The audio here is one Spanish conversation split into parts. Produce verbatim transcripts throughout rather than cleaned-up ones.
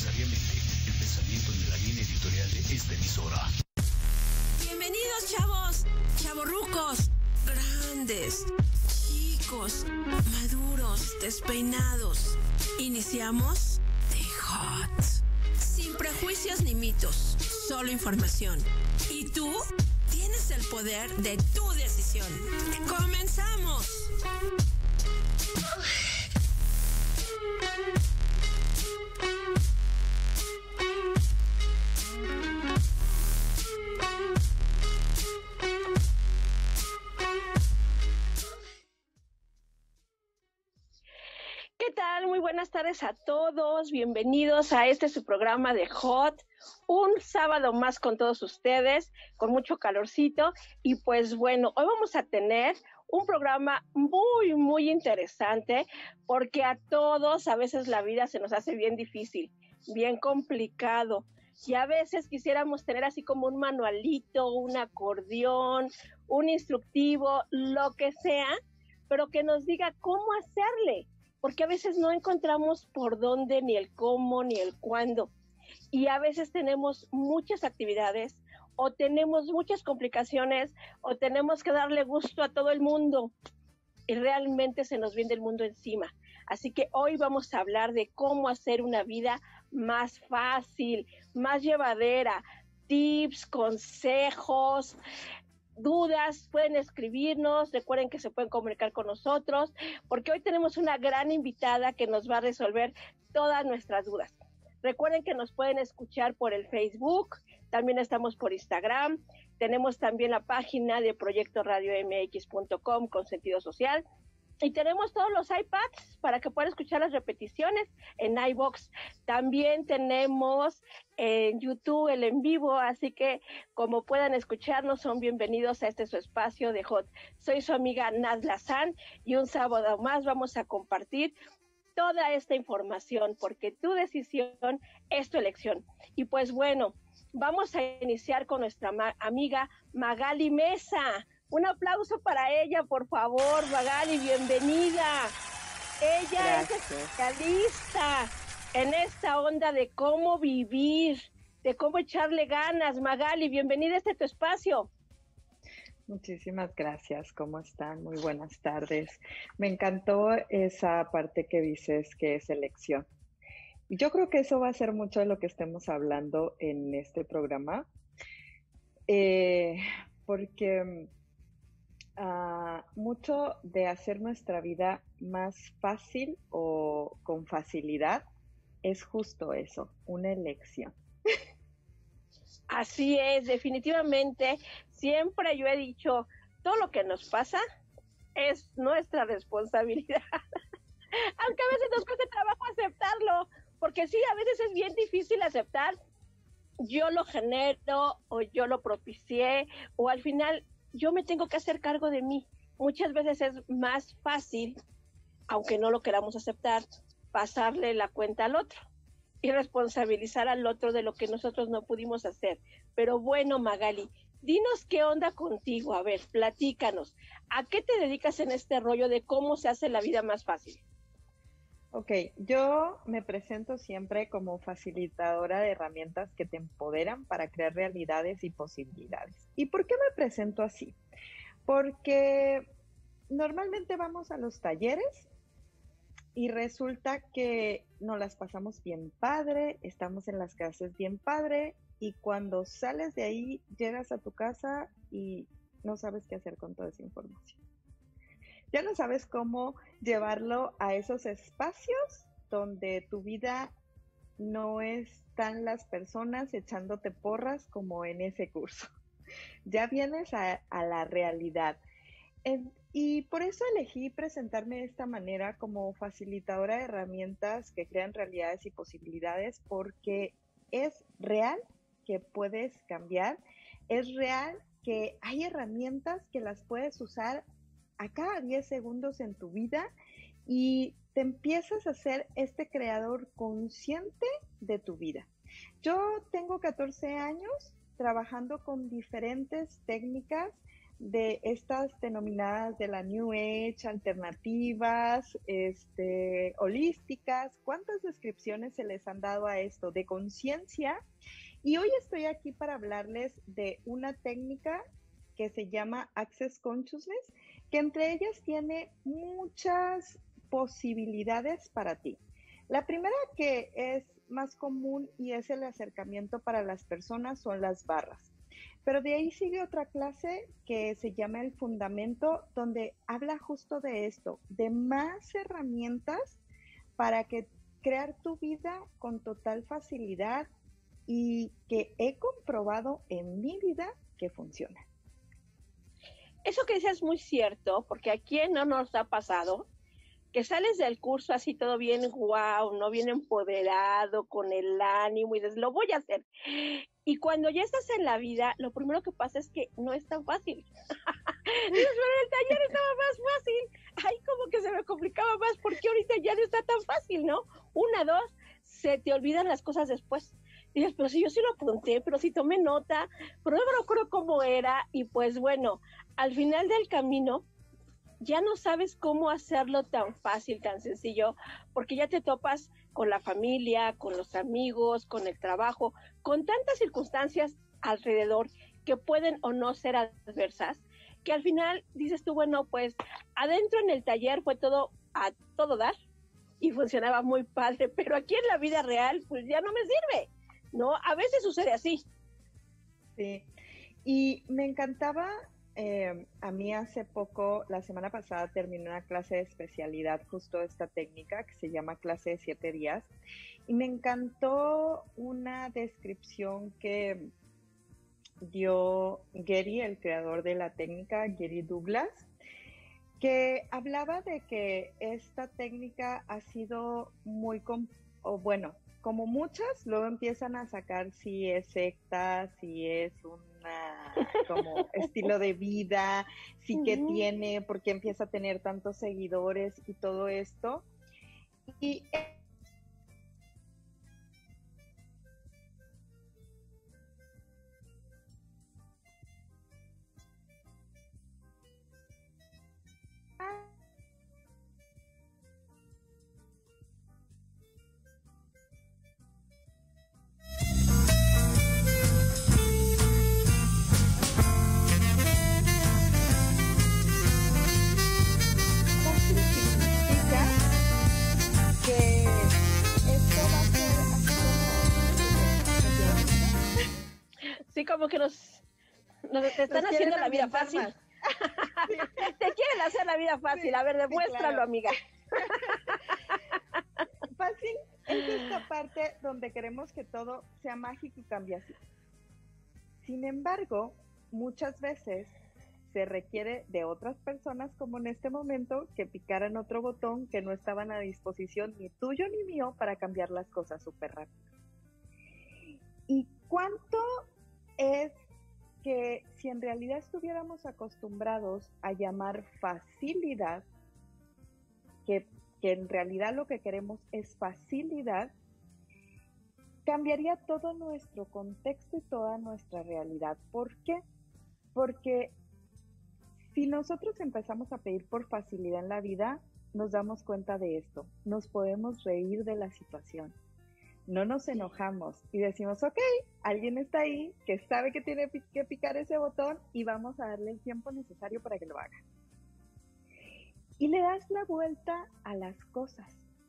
necesariamente el pensamiento ni la línea editorial de esta emisora. Bienvenidos, chavos, chavorrucos, grandes, chicos, maduros, despeinados. Iniciamos The Hot. Sin prejuicios ni mitos, solo información. ¿Y tú? Tienes el poder de tu decisión. ¡Comenzamos! ¿Qué tal? Muy buenas tardes a todos. Bienvenidos a este su programa de Hot. Un sábado más con todos ustedes, con mucho calorcito. Y pues bueno, hoy vamos a tener un programa muy, muy interesante, porque a todos a veces la vida se nos hace bien difícil, bien complicado. Y a veces quisiéramos tener así como un manualito, un acordeón, un instructivo, lo que sea, pero que nos diga cómo hacerle. Porque a veces no encontramos por dónde, ni el cómo, ni el cuándo. Y a veces tenemos muchas actividades, o tenemos muchas complicaciones, o tenemos que darle gusto a todo el mundo, y realmente se nos viene el mundo encima. Así que hoy vamos a hablar de cómo hacer una vida más fácil, más llevadera, tips, consejos, dudas, pueden escribirnos, recuerden que se pueden comunicar con nosotros, porque hoy tenemos una gran invitada que nos va a resolver todas nuestras dudas. Recuerden que nos pueden escuchar por el Facebook, también estamos por Instagram, tenemos también la página de proyecto radio m x punto com con sentido social, y tenemos todos los iPads para que puedan escuchar las repeticiones en iVoox. También tenemos en YouTube el en vivo, así que como puedan escucharnos, son bienvenidos a este su espacio de Hot. Soy su amiga Naz Lazán y un sábado más vamos a compartir toda esta información, porque tu decisión es tu elección. Y pues bueno, vamos a iniciar con nuestra ma- amiga Magali Mesa. Un aplauso para ella, por favor, Magali, bienvenida. Ella Gracias. Es especialista en esta onda de cómo vivir, de cómo echarle ganas. Magali, bienvenida a este tu espacio. Muchísimas gracias. ¿Cómo están? Muy buenas tardes. Me encantó esa parte que dices que es elección. Y yo creo que eso va a ser mucho de lo que estemos hablando en este programa, eh, porque uh, mucho de hacer nuestra vida más fácil o con facilidad es justo eso, una elección. Así es, definitivamente. Siempre yo he dicho, todo lo que nos pasa es nuestra responsabilidad. Aunque a veces nos cuesta trabajo aceptarlo, porque sí, a veces es bien difícil aceptar, yo lo genero, o yo lo propicié, o al final yo me tengo que hacer cargo de mí. Muchas veces es más fácil, aunque no lo queramos aceptar, pasarle la cuenta al otro y responsabilizar al otro de lo que nosotros no pudimos hacer. Pero bueno, Magali, dinos qué onda contigo, a ver, platícanos. ¿A qué te dedicas en este rollo de cómo se hace la vida más fácil? Ok, yo me presento siempre como facilitadora de herramientas que te empoderan para crear realidades y posibilidades. ¿Y por qué me presento así? Porque normalmente vamos a los talleres y resulta que nos las pasamos bien padre, estamos en las clases bien padre, y cuando sales de ahí, llegas a tu casa y no sabes qué hacer con toda esa información. Ya no sabes cómo llevarlo a esos espacios donde tu vida no están las personas echándote porras como en ese curso. Ya vienes a, a la realidad. En, y por eso elegí presentarme de esta manera como facilitadora de herramientas que crean realidades y posibilidades, porque es real que puedes cambiar, es real que hay herramientas que las puedes usar a cada diez segundos en tu vida y te empiezas a ser este creador consciente de tu vida. Yo tengo catorce años trabajando con diferentes técnicas de estas denominadas de la New Age, alternativas, este, holísticas. ¿Cuántas descripciones se les han dado a esto de conciencia? Y hoy estoy aquí para hablarles de una técnica que se llama Access Consciousness, que entre ellas tiene muchas posibilidades para ti. La primera que es más común y es el acercamiento para las personas son las barras. Pero de ahí sigue otra clase que se llama el fundamento, donde habla justo de esto, de más herramientas para que crear tu vida con total facilidad y que he comprobado en mi vida que funciona. Eso que dices es muy cierto, porque a quién no nos ha pasado que sales del curso así todo bien, wow, no bien empoderado, con el ánimo y dices, lo voy a hacer. Y cuando ya estás en la vida, lo primero que pasa es que no es tan fácil. Dices, pero el taller estaba más fácil. Ay, como que se me complicaba más, porque ahorita ya no está tan fácil, ¿no? Una, dos, se te olvidan las cosas después. Y dices, pero si yo sí lo apunté, pero si tomé nota, pero no me acuerdo cómo era. Y pues bueno, al final del camino, ya no sabes cómo hacerlo tan fácil, tan sencillo, porque ya te topas con la familia, con los amigos, con el trabajo, con tantas circunstancias alrededor que pueden o no ser adversas, que al final dices tú, bueno, pues adentro en el taller fue todo a todo dar y funcionaba muy padre, pero aquí en la vida real pues ya no me sirve, ¿no? A veces sucede así. Sí, y me encantaba. Eh, a mí hace poco, la semana pasada, terminé una clase de especialidad, justo esta técnica que se llama clase de siete días, y me encantó una descripción que dio Gary, el creador de la técnica, Gary Douglas, que hablaba de que esta técnica ha sido muy, o bueno, como muchas, luego empiezan a sacar si es secta, si es una como estilo de vida, sí que uh-huh. tiene, porque empieza a tener tantos seguidores y todo esto. Y como que nos, nos te están nos haciendo la vida fácil. Sí. Te quieren hacer la vida fácil. Sí, a ver, demuéstralo, sí, claro. Amiga. Fácil es esta parte donde queremos que todo sea mágico y cambie así. Sin embargo, muchas veces se requiere de otras personas, como en este momento, que picaran otro botón que no estaban a disposición ni tuyo ni mío para cambiar las cosas súper rápido. ¿Y cuánto es que si en realidad estuviéramos acostumbrados a llamar facilidad, que, que en realidad lo que queremos es facilidad, cambiaría todo nuestro contexto y toda nuestra realidad? ¿Por qué? Porque si nosotros empezamos a pedir por facilidad en la vida, nos damos cuenta de esto, nos podemos reír de la situación. No nos enojamos y decimos, ok, alguien está ahí que sabe que tiene que picar ese botón y vamos a darle el tiempo necesario para que lo haga. Y le das la vuelta a las cosas.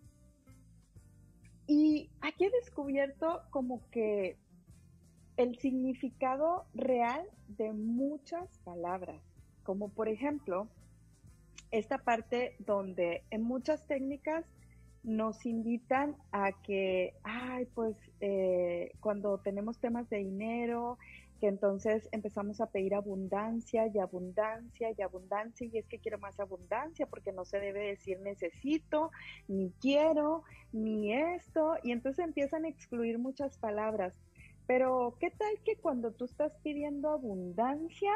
Y aquí he descubierto como que el significado real de muchas palabras, como por ejemplo, esta parte donde en muchas técnicas nos invitan a que, ay, pues eh, cuando tenemos temas de dinero, que entonces empezamos a pedir abundancia y abundancia y abundancia, y es que quiero más abundancia porque no se debe decir necesito, ni quiero, ni esto, y entonces empiezan a excluir muchas palabras. Pero, ¿qué tal que cuando tú estás pidiendo abundancia,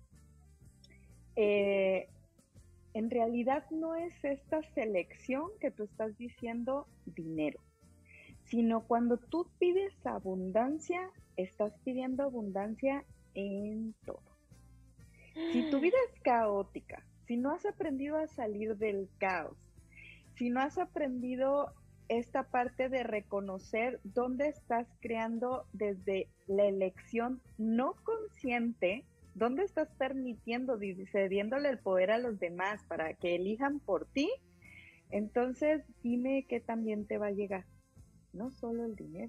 eh, en realidad no es esta selección que tú estás diciendo dinero, sino cuando tú pides abundancia, estás pidiendo abundancia en todo. Si tu vida es caótica, si no has aprendido a salir del caos, si no has aprendido esta parte de reconocer dónde estás creando desde la elección no consciente, dónde estás permitiendo, cediéndole el poder a los demás para que elijan por ti, entonces dime qué también te va a llegar, no solo el dinero.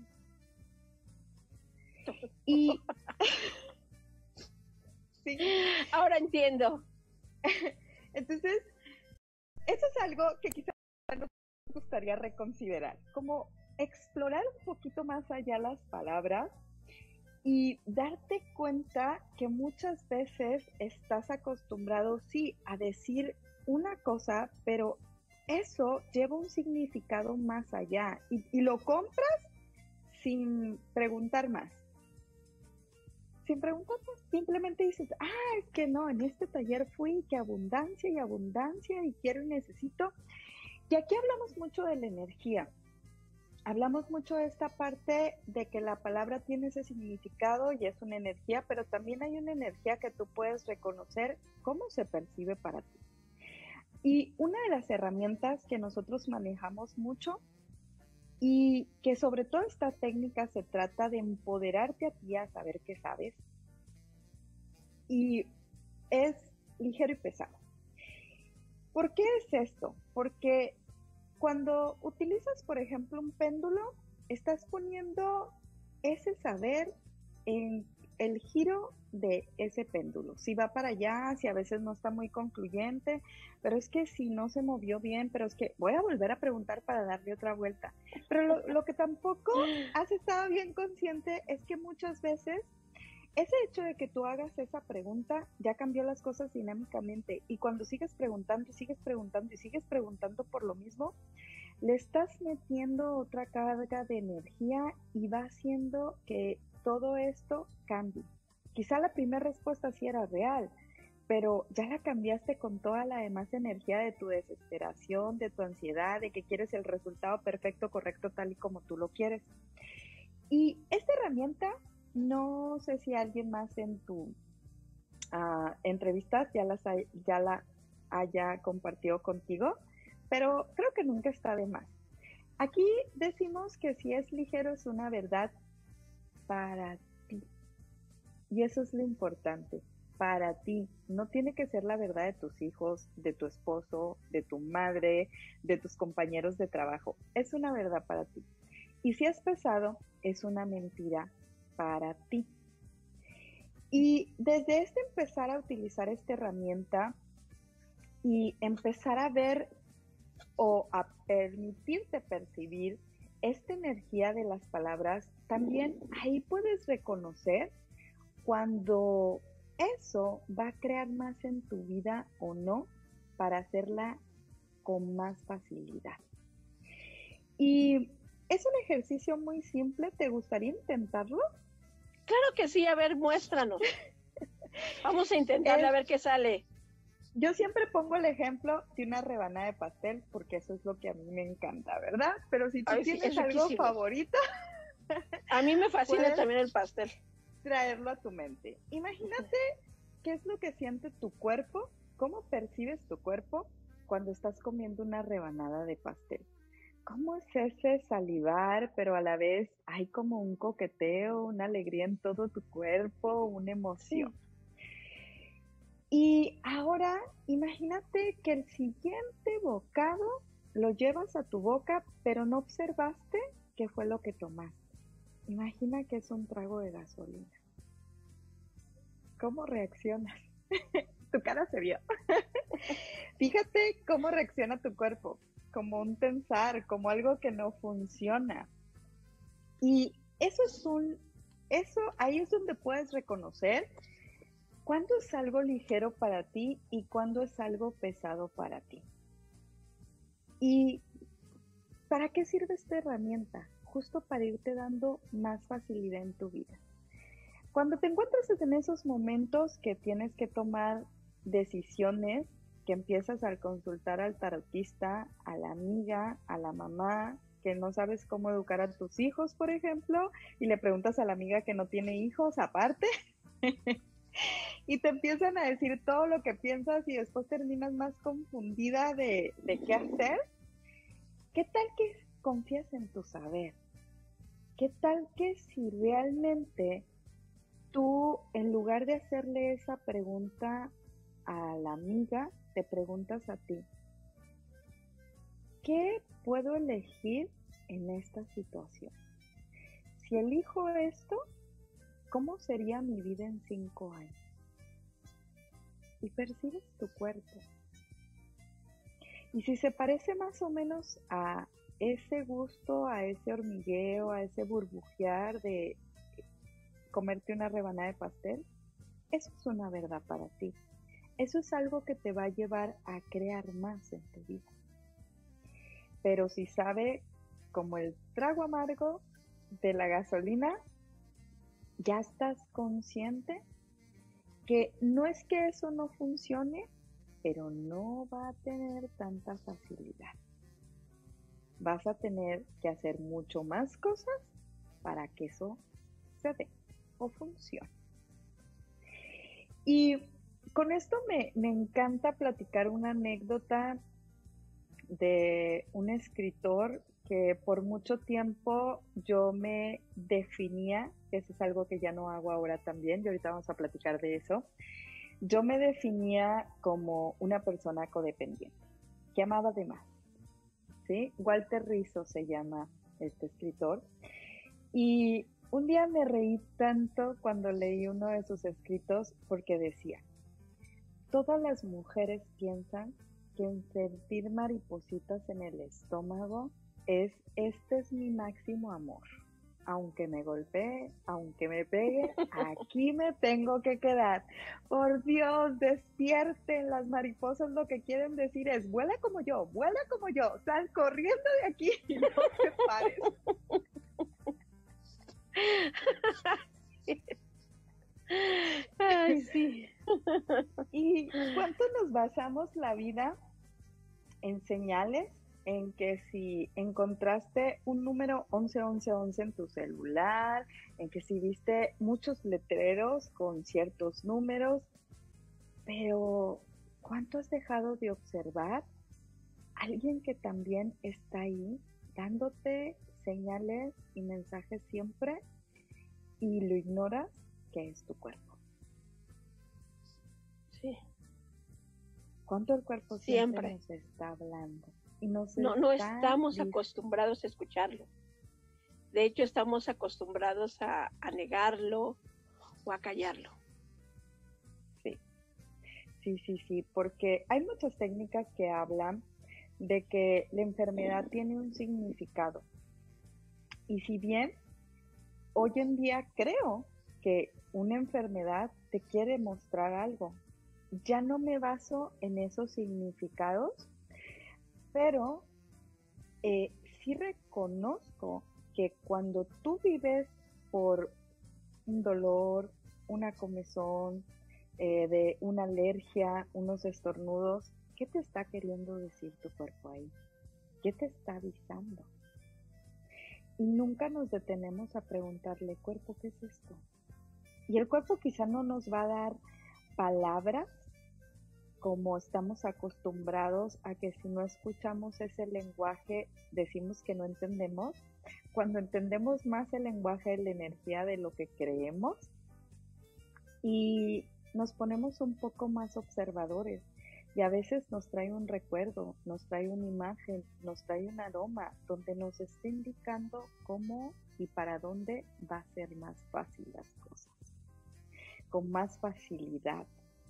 Y sí. Ahora entiendo. Entonces, eso es algo que quizás nos gustaría reconsiderar, como explorar un poquito más allá las palabras y darte cuenta que muchas veces estás acostumbrado, sí, a decir una cosa, pero eso lleva un significado más allá y, y lo compras sin preguntar más. Sin preguntar más, simplemente dices, ah, es que no, en este taller fui, que abundancia y abundancia y quiero y necesito. Y aquí hablamos mucho de la energía. Hablamos mucho de esta parte de que la palabra tiene ese significado y es una energía, pero también hay una energía que tú puedes reconocer cómo se percibe para ti. Y una de las herramientas que nosotros manejamos mucho y que sobre todo esta técnica se trata de empoderarte a ti a saber qué sabes. Y es ligero y pesado. ¿Por qué es esto? Porque cuando utilizas, por ejemplo, un péndulo, estás poniendo ese saber en el giro de ese péndulo. Si va para allá, si a veces no está muy concluyente, pero es que si no se movió bien, pero es que voy a volver a preguntar para darle otra vuelta. Pero lo, lo que tampoco has estado bien consciente es que muchas veces ese hecho de que tú hagas esa pregunta ya cambió las cosas dinámicamente, y cuando sigues preguntando y sigues preguntando y sigues preguntando por lo mismo, le estás metiendo otra carga de energía y va haciendo que todo esto cambie. Quizá la primera respuesta sí era real, pero ya la cambiaste con toda la demás energía de tu desesperación, de tu ansiedad, de que quieres el resultado perfecto, correcto, tal y como tú lo quieres. Y esta herramienta, no sé si alguien más en tu uh, entrevistas ya, las hay, ya la haya compartido contigo, pero creo que nunca está de más. Aquí decimos que si es ligero es una verdad para ti. Y eso es lo importante, para ti. No tiene que ser la verdad de tus hijos, de tu esposo, de tu madre, de tus compañeros de trabajo. Es una verdad para ti. Y si es pesado, es una mentira para ti. Y desde este empezar a utilizar esta herramienta y empezar a ver o a permitirte percibir esta energía de las palabras, también ahí puedes reconocer cuando eso va a crear más en tu vida o no para hacerla con más facilidad. Y es un ejercicio muy simple, ¿te gustaría intentarlo? Claro que sí, a ver, muéstranos. Vamos a intentarle es, a ver qué sale. Yo siempre pongo el ejemplo de una rebanada de pastel porque eso es lo que a mí me encanta, ¿verdad? Pero si tú Ay, tienes sí, algo favorito... A mí me fascina también el pastel. Traerlo a tu mente. Imagínate qué es lo que siente tu cuerpo, cómo percibes tu cuerpo cuando estás comiendo una rebanada de pastel. ¿Cómo es ese salivar, pero a la vez hay como un coqueteo, una alegría en todo tu cuerpo, una emoción? Sí. Y ahora imagínate que el siguiente bocado lo llevas a tu boca, pero no observaste qué fue lo que tomaste. Imagina que es un trago de gasolina. ¿Cómo reaccionas? Tu cara se vio. Fíjate cómo reacciona tu cuerpo, como un tensar, como algo que no funciona. Y eso es un, eso, ahí es donde puedes reconocer cuándo es algo ligero para ti y cuándo es algo pesado para ti. ¿Y para qué sirve esta herramienta? Justo para irte dando más facilidad en tu vida. Cuando te encuentras en esos momentos que tienes que tomar decisiones, que empiezas a consultar al tarotista, a la amiga, a la mamá, que no sabes cómo educar a tus hijos, por ejemplo, y le preguntas a la amiga que no tiene hijos aparte, y te empiezan a decir todo lo que piensas y después terminas más confundida de, de qué hacer. ¿Qué tal que confías en tu saber? ¿Qué tal que si realmente tú, en lugar de hacerle esa pregunta a la amiga, te preguntas a ti, ¿qué puedo elegir en esta situación? Si elijo esto, ¿cómo sería mi vida en cinco años? Y percibes tu cuerpo. Y si se parece más o menos a ese gusto, a ese hormigueo, a ese burbujear de comerte una rebanada de pastel, eso es una verdad para ti. Eso es algo que te va a llevar a crear más en tu vida. Pero si sabe como el trago amargo de la gasolina, ya estás consciente que no es que eso no funcione, pero no va a tener tanta facilidad. Vas a tener que hacer mucho más cosas para que eso se dé o funcione. Y con esto me, me encanta platicar una anécdota de un escritor que por mucho tiempo yo me definía, eso es algo que ya no hago ahora también, y ahorita vamos a platicar de eso. Yo me definía como una persona codependiente, que amaba de más, ¿sí? Walter Rizzo se llama este escritor, y un día me reí tanto cuando leí uno de sus escritos porque decía, todas las mujeres piensan que en sentir maripositas en el estómago es, este es mi máximo amor. Aunque me golpee, aunque me pegue, aquí me tengo que quedar. Por Dios, despierten, las mariposas lo que quieren decir es, vuela como yo, vuela como yo, sal corriendo de aquí y no te pares. Ay, sí. ¿Y cuánto nos basamos la vida en señales? En que si encontraste un número once once once en tu celular, en que si viste muchos letreros con ciertos números, pero ¿cuánto has dejado de observar? Alguien que también está ahí dándote señales y mensajes siempre y lo ignoras, que es tu cuerpo. Sí. ¿Cuánto el cuerpo siempre, siempre nos está hablando? Y nos no, no está estamos diciendo... acostumbrados a escucharlo. De hecho, estamos acostumbrados a, a negarlo o a callarlo. Sí, sí, sí, sí, porque hay muchas técnicas que hablan de que la enfermedad tiene un significado. Y si bien hoy en día creo que una enfermedad te quiere mostrar algo, ya no me baso en esos significados, pero eh, sí reconozco que cuando tú vives por un dolor, una comezón, eh, de una alergia, unos estornudos, ¿qué te está queriendo decir tu cuerpo ahí? ¿Qué te está avisando? Y nunca nos detenemos a preguntarle, cuerpo, ¿qué es esto? Y el cuerpo quizá no nos va a dar palabras como estamos acostumbrados a que si no escuchamos ese lenguaje decimos que no entendemos. Cuando entendemos más el lenguaje de la energía de lo que creemos y nos ponemos un poco más observadores y a veces nos trae un recuerdo, nos trae una imagen, nos trae un aroma donde nos está indicando cómo y para dónde va a ser más fácil las cosas, con más facilidad.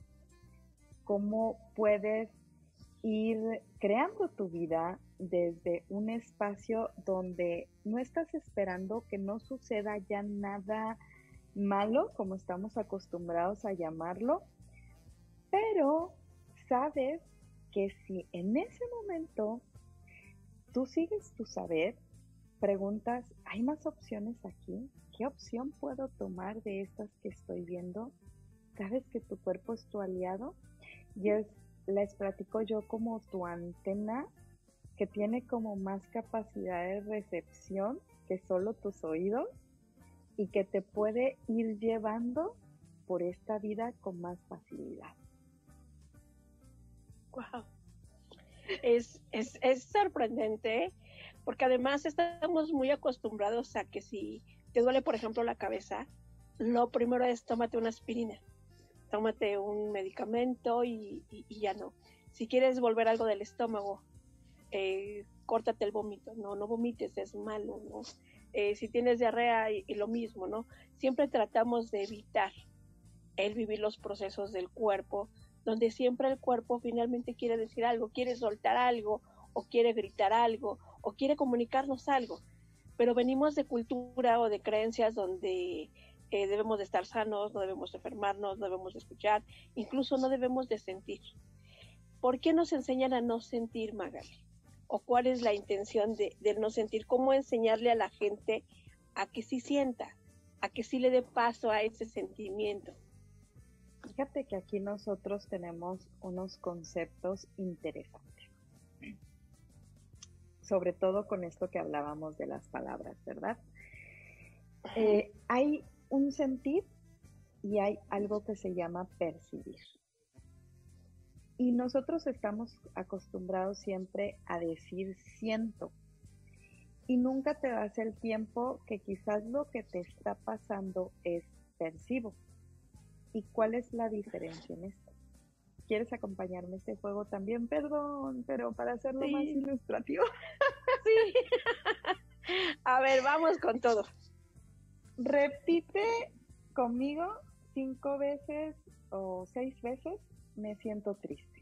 Cómo puedes ir creando tu vida desde un espacio donde no estás esperando que no suceda ya nada malo, como estamos acostumbrados a llamarlo, pero sabes que si en ese momento tú sigues tu saber, preguntas, ¿hay más opciones aquí? ¿Qué opción puedo tomar de estas que estoy viendo? ¿Sabes que tu cuerpo es tu aliado? Y es, les platico yo como tu antena que tiene como más capacidad de recepción que solo tus oídos y que te puede ir llevando por esta vida con más facilidad. Wow. Es, es, es sorprendente, porque además estamos muy acostumbrados a que si te duele, por ejemplo, la cabeza, lo primero es tómate una aspirina, tómate un medicamento y, y, y ya no. Si quieres volver algo del estómago, eh, córtate el vómito, no, no vomites, es malo, ¿no? Eh, si tienes diarrea y, y lo mismo, ¿no? Siempre tratamos de evitar el vivir los procesos del cuerpo, donde siempre el cuerpo finalmente quiere decir algo, quiere soltar algo, o quiere gritar algo, o quiere comunicarnos algo. Pero venimos de cultura o de creencias donde eh, debemos de estar sanos, no debemos de enfermarnos, no debemos de escuchar, incluso no debemos de sentir. ¿Por qué nos enseñan a no sentir, Magali? ¿O cuál es la intención de, de no sentir? ¿Cómo enseñarle a la gente a que sí sienta, a que sí le dé paso a ese sentimiento? Fíjate que aquí nosotros tenemos unos conceptos interesantes, sobre todo con esto que hablábamos de las palabras, ¿verdad? Eh, hay un sentir y hay algo que se llama percibir. Y nosotros estamos acostumbrados siempre a decir siento. Y nunca te das el tiempo que quizás lo que te está pasando es percibo. ¿Y cuál es la diferencia en esto? ¿Quieres acompañarme a este juego también? Perdón, pero para hacerlo sí. más ilustrativo. Sí. A ver, vamos con todo. Repite conmigo cinco veces o seis veces, me siento triste.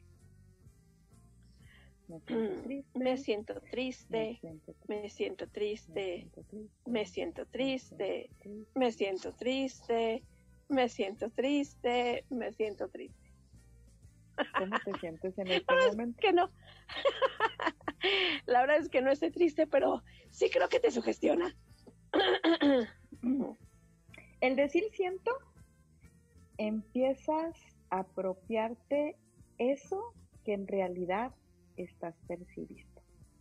Me siento triste. Me siento triste. Me siento triste. Me siento triste. Me siento triste. Me siento triste, me siento triste. ¿Cómo te sientes en este la momento? Es que no. La verdad es que no estoy triste, pero sí creo que te sugestiona. El decir siento, empiezas a apropiarte eso que en realidad estás percibiendo.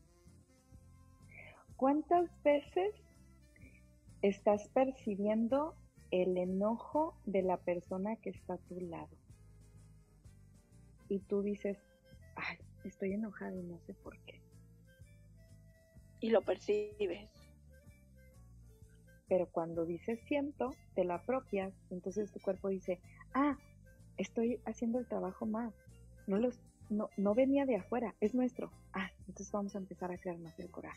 ¿Cuántas veces estás percibiendo el enojo de la persona que está a tu lado? Y tú dices, ay, estoy enojada y no sé por qué. Y lo percibes. Pero cuando dices siento, te la apropias, entonces tu cuerpo dice, ah, estoy haciendo el trabajo más. No, los, no, no venía de afuera, es nuestro. Ah, entonces vamos a empezar a crear más el coraje.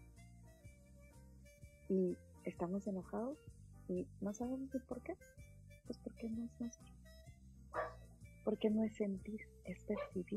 Y estamos enojados. Y no sabemos por qué, pues porque no es nuestro, porque no es sentir, es percibir.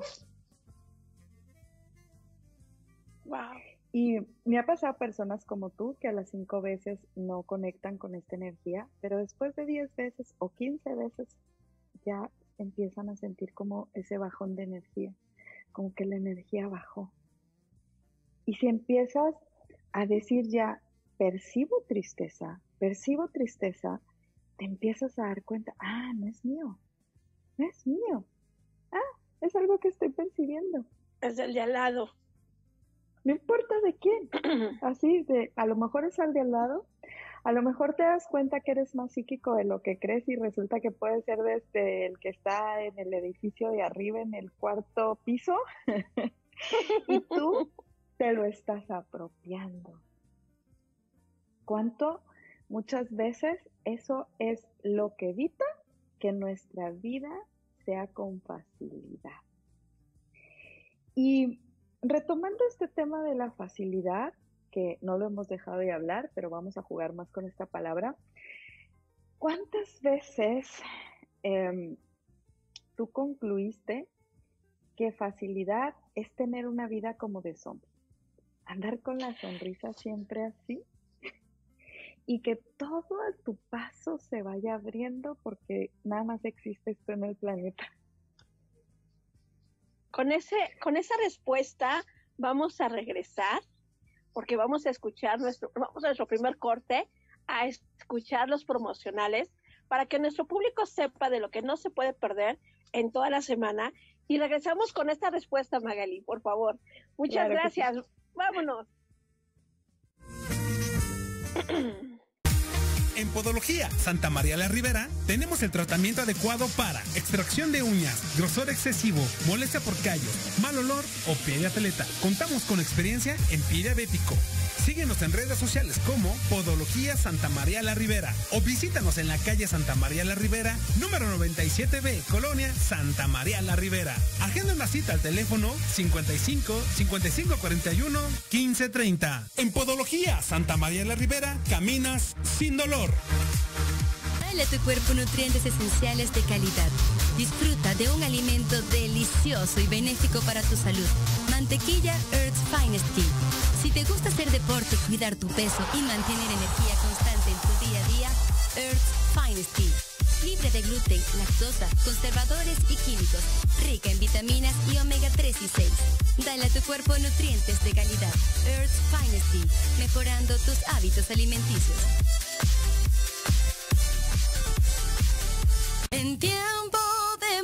Wow. Y me ha pasado a personas como tú que a las cinco veces no conectan con esta energía, pero después de diez veces o quince veces ya empiezan a sentir como ese bajón de energía, como que la energía bajó. Y si empiezas a decir ya, percibo tristeza, percibo tristeza, te empiezas a dar cuenta, ah, no es mío, no es mío, ah, es algo que estoy percibiendo. Es el de al lado. No importa de quién, así, de, a lo mejor es al de al lado, a lo mejor te das cuenta que eres más psíquico de lo que crees y resulta que puede ser desde el que está en el edificio de arriba, en el cuarto piso, y tú te lo estás apropiando. ¿Cuánto? Muchas veces eso es lo que evita que nuestra vida sea con facilidad. Y retomando este tema de la facilidad, que no lo hemos dejado de hablar, pero vamos a jugar más con esta palabra. ¿Cuántas veces eh, tú concluiste que facilidad es tener una vida como de zombie? Andar con la sonrisa siempre así. Y que todo a tu paso se vaya abriendo porque nada más existes tú en el planeta. Con, ese, con esa respuesta vamos a regresar, porque vamos a escuchar nuestro, vamos a nuestro primer corte, a escuchar los promocionales, para que nuestro público sepa de lo que no se puede perder en toda la semana. Y regresamos con esta respuesta, Magali, por favor. Muchas claro gracias. Sí. Vámonos. En Podología Santa María la Ribera tenemos el tratamiento adecuado para extracción de uñas, grosor excesivo, molestia por callos, mal olor o pie de atleta. Contamos con experiencia en pie diabético. Síguenos en redes sociales como Podología Santa María la Ribera o visítanos en la calle Santa María la Ribera, número noventa y siete B, Colonia Santa María la Ribera. Agenda una cita al teléfono cincuenta y cinco, cincuenta y cinco cuarenta y uno, quince treinta. En Podología Santa María la Ribera, caminas sin dolor. Dale a tu cuerpo nutrientes esenciales de calidad. Disfruta de un alimento delicioso y benéfico para tu salud. Mantequilla Earth's Finest Tea. Si te gusta hacer deporte, cuidar tu peso y mantener energía constante en tu día a día, Earth's Finest Tea. Libre de gluten, lactosa, conservadores y químicos. Rica en vitaminas y omega tres y seis. Dale a tu cuerpo nutrientes de calidad. Earth's Finest Tea. Mejorando tus hábitos alimenticios. En tiempo de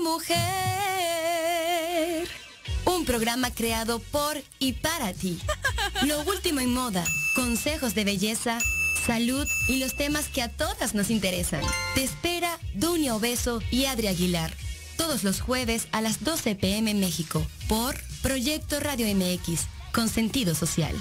mujer. Un programa creado por y para ti. Lo último en moda, consejos de belleza, salud y los temas que a todas nos interesan. Te espera Dunia Obeso y Adri Aguilar. Todos los jueves a las doce pe eme México. Por Proyecto Radio eme equis. Con sentido social.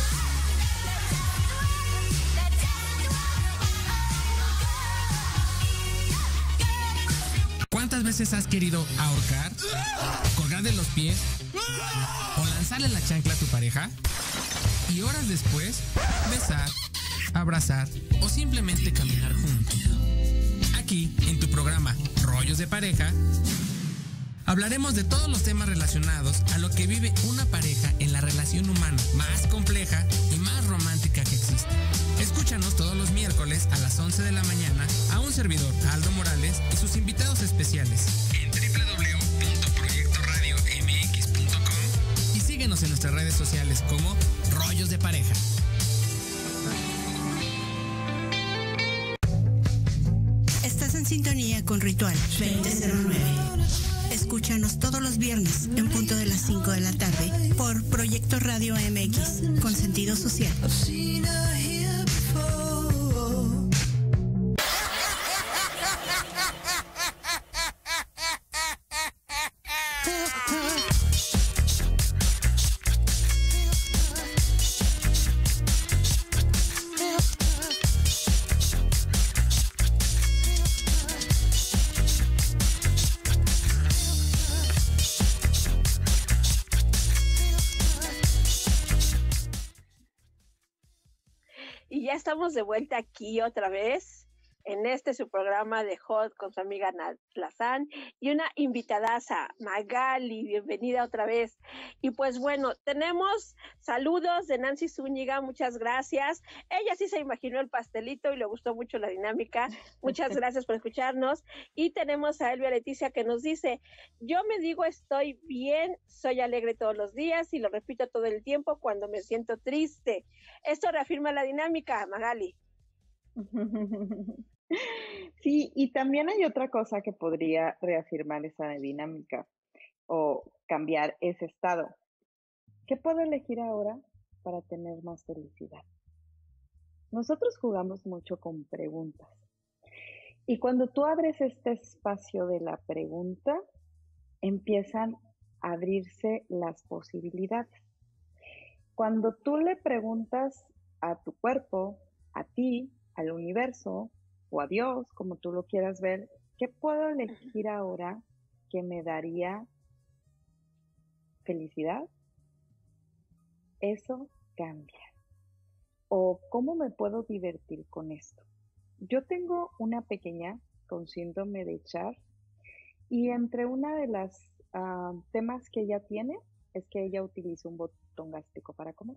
¿Cuántas veces has querido ahorcar, colgar de los pies o lanzarle la chancla a tu pareja? Y horas después, besar, abrazar o simplemente caminar juntos. Aquí, en tu programa Rollos de Pareja, hablaremos de todos los temas relacionados a lo que vive una pareja en la relación humana más compleja y más romántica que existe. Escúchanos todos los miércoles a las once de la mañana a un servidor, Aldo Morales, y sus invitados especiales en doble u doble u doble u punto proyecto radio eme equis punto com y síguenos en nuestras redes sociales como Rollos de Pareja. Estás en sintonía con Ritual veinte cero nueve. Escúchanos todos los viernes en punto de las cinco de la tarde por Proyecto Radio eme equis con sentido social. Estamos de vuelta aquí otra vez en este su programa de Hot con su amiga Natlazán y una invitadaza, Magali, bienvenida otra vez. Y pues bueno, tenemos saludos de Nancy Zúñiga, muchas gracias. Ella sí se imaginó el pastelito y le gustó mucho la dinámica. Muchas gracias por escucharnos. Y tenemos a Elvia Leticia que nos dice, yo me digo estoy bien, soy alegre todos los días y lo repito todo el tiempo cuando me siento triste. Esto reafirma la dinámica, Magali. Sí, y también hay otra cosa que podría reafirmar esa dinámica o cambiar ese estado. ¿Qué puedo elegir ahora para tener más felicidad? Nosotros jugamos mucho con preguntas. Y cuando tú abres este espacio de la pregunta, empiezan a abrirse las posibilidades. Cuando tú le preguntas a tu cuerpo, a ti, al universo o a Dios, como tú lo quieras ver, ¿qué puedo elegir ahora que me daría felicidad? Eso cambia. ¿O cómo me puedo divertir con esto? Yo tengo una pequeña con síndrome de Char y entre una de las uh, temas que ella tiene es que ella utiliza un botón gástrico para comer.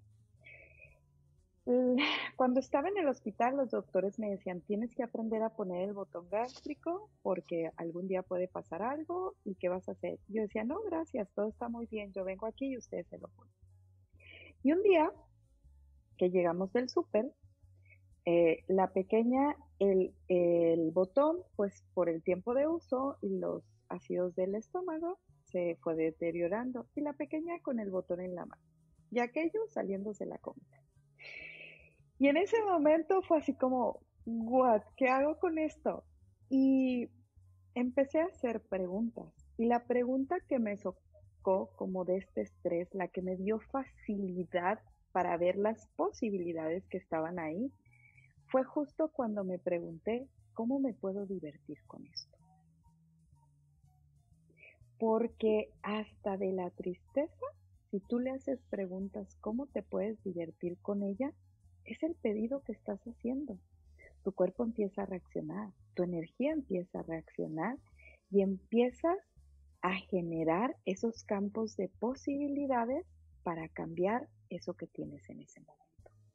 Cuando estaba en el hospital, los doctores me decían, tienes que aprender a poner el botón gástrico porque algún día puede pasar algo y ¿qué vas a hacer? Yo decía, no, gracias, todo está muy bien, yo vengo aquí y ustedes se lo ponen. Y un día que llegamos del súper, eh, la pequeña, el, el botón, pues por el tiempo de uso y los ácidos del estómago, se fue deteriorando y la pequeña con el botón en la mano y aquello saliéndose la comida. Y en ese momento fue así como, what, ¿qué hago con esto? Y empecé a hacer preguntas. Y la pregunta que me sacó como de este estrés, la que me dio facilidad para ver las posibilidades que estaban ahí, fue justo cuando me pregunté, ¿cómo me puedo divertir con esto? Porque hasta de la tristeza, si tú le haces preguntas, ¿cómo te puedes divertir con ella? Es el pedido que estás haciendo. Tu cuerpo empieza a reaccionar, tu energía empieza a reaccionar y empiezas a generar esos campos de posibilidades para cambiar eso que tienes en ese momento.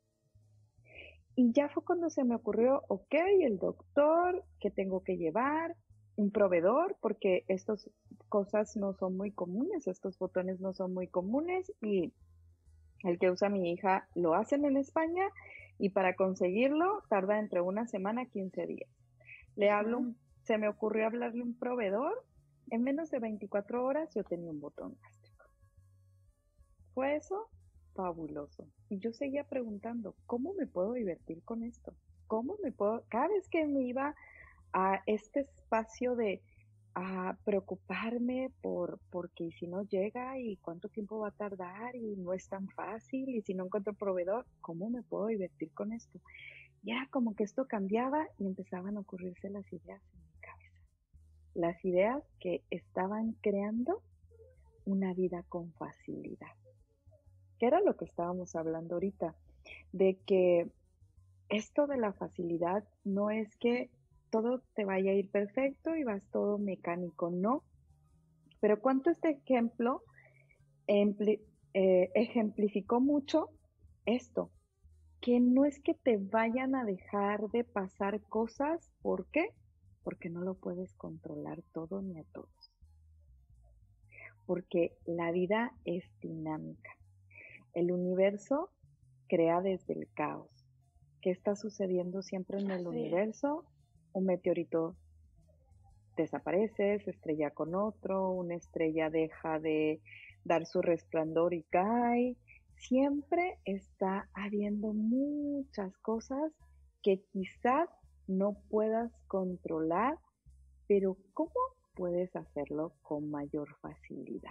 Y ya fue cuando se me ocurrió, ok, el doctor, ¿qué tengo que llevar? Un proveedor, porque estas cosas no son muy comunes, estos botones no son muy comunes y el que usa mi hija lo hacen en España y para conseguirlo tarda entre una semana a quince días. Le hablo, uh-huh. Se me ocurrió hablarle a un proveedor, en menos de veinticuatro horas yo tenía un botón gástrico. ¿Fue eso? Fabuloso. Y yo seguía preguntando, ¿cómo me puedo divertir con esto? ¿Cómo me puedo? Cada vez que me iba a este espacio de a preocuparme por porque si no llega y cuánto tiempo va a tardar y no es tan fácil y si no encuentro proveedor, ¿cómo me puedo divertir con esto? Y era como que esto cambiaba y empezaban a ocurrirse las ideas en mi cabeza. Las ideas que estaban creando una vida con facilidad. Que era lo que estábamos hablando ahorita, de que esto de la facilidad no es que todo te vaya a ir perfecto y vas todo mecánico, no. Pero cuánto este ejemplo empli- eh, ejemplificó mucho esto, que no es que te vayan a dejar de pasar cosas, ¿por qué? Porque no lo puedes controlar todo ni a todos. Porque la vida es dinámica. El universo crea desde el caos. ¿Qué está sucediendo siempre en el sí. universo? Un meteorito desaparece, se estrella con otro, una estrella deja de dar su resplandor y cae. Siempre está habiendo muchas cosas que quizás no puedas controlar, pero ¿cómo puedes hacerlo con mayor facilidad?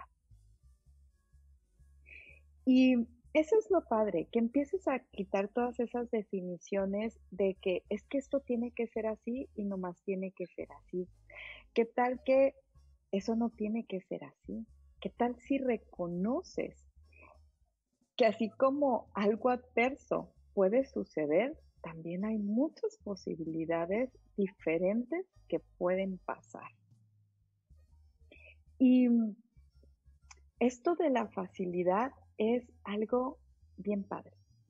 Y eso es lo padre, que empieces a quitar todas esas definiciones de que es que esto tiene que ser así y nomás tiene que ser así. ¿Qué tal que eso no tiene que ser así? ¿Qué tal si reconoces que así como algo adverso puede suceder, también hay muchas posibilidades diferentes que pueden pasar? Y esto de la facilidad es algo bien padre.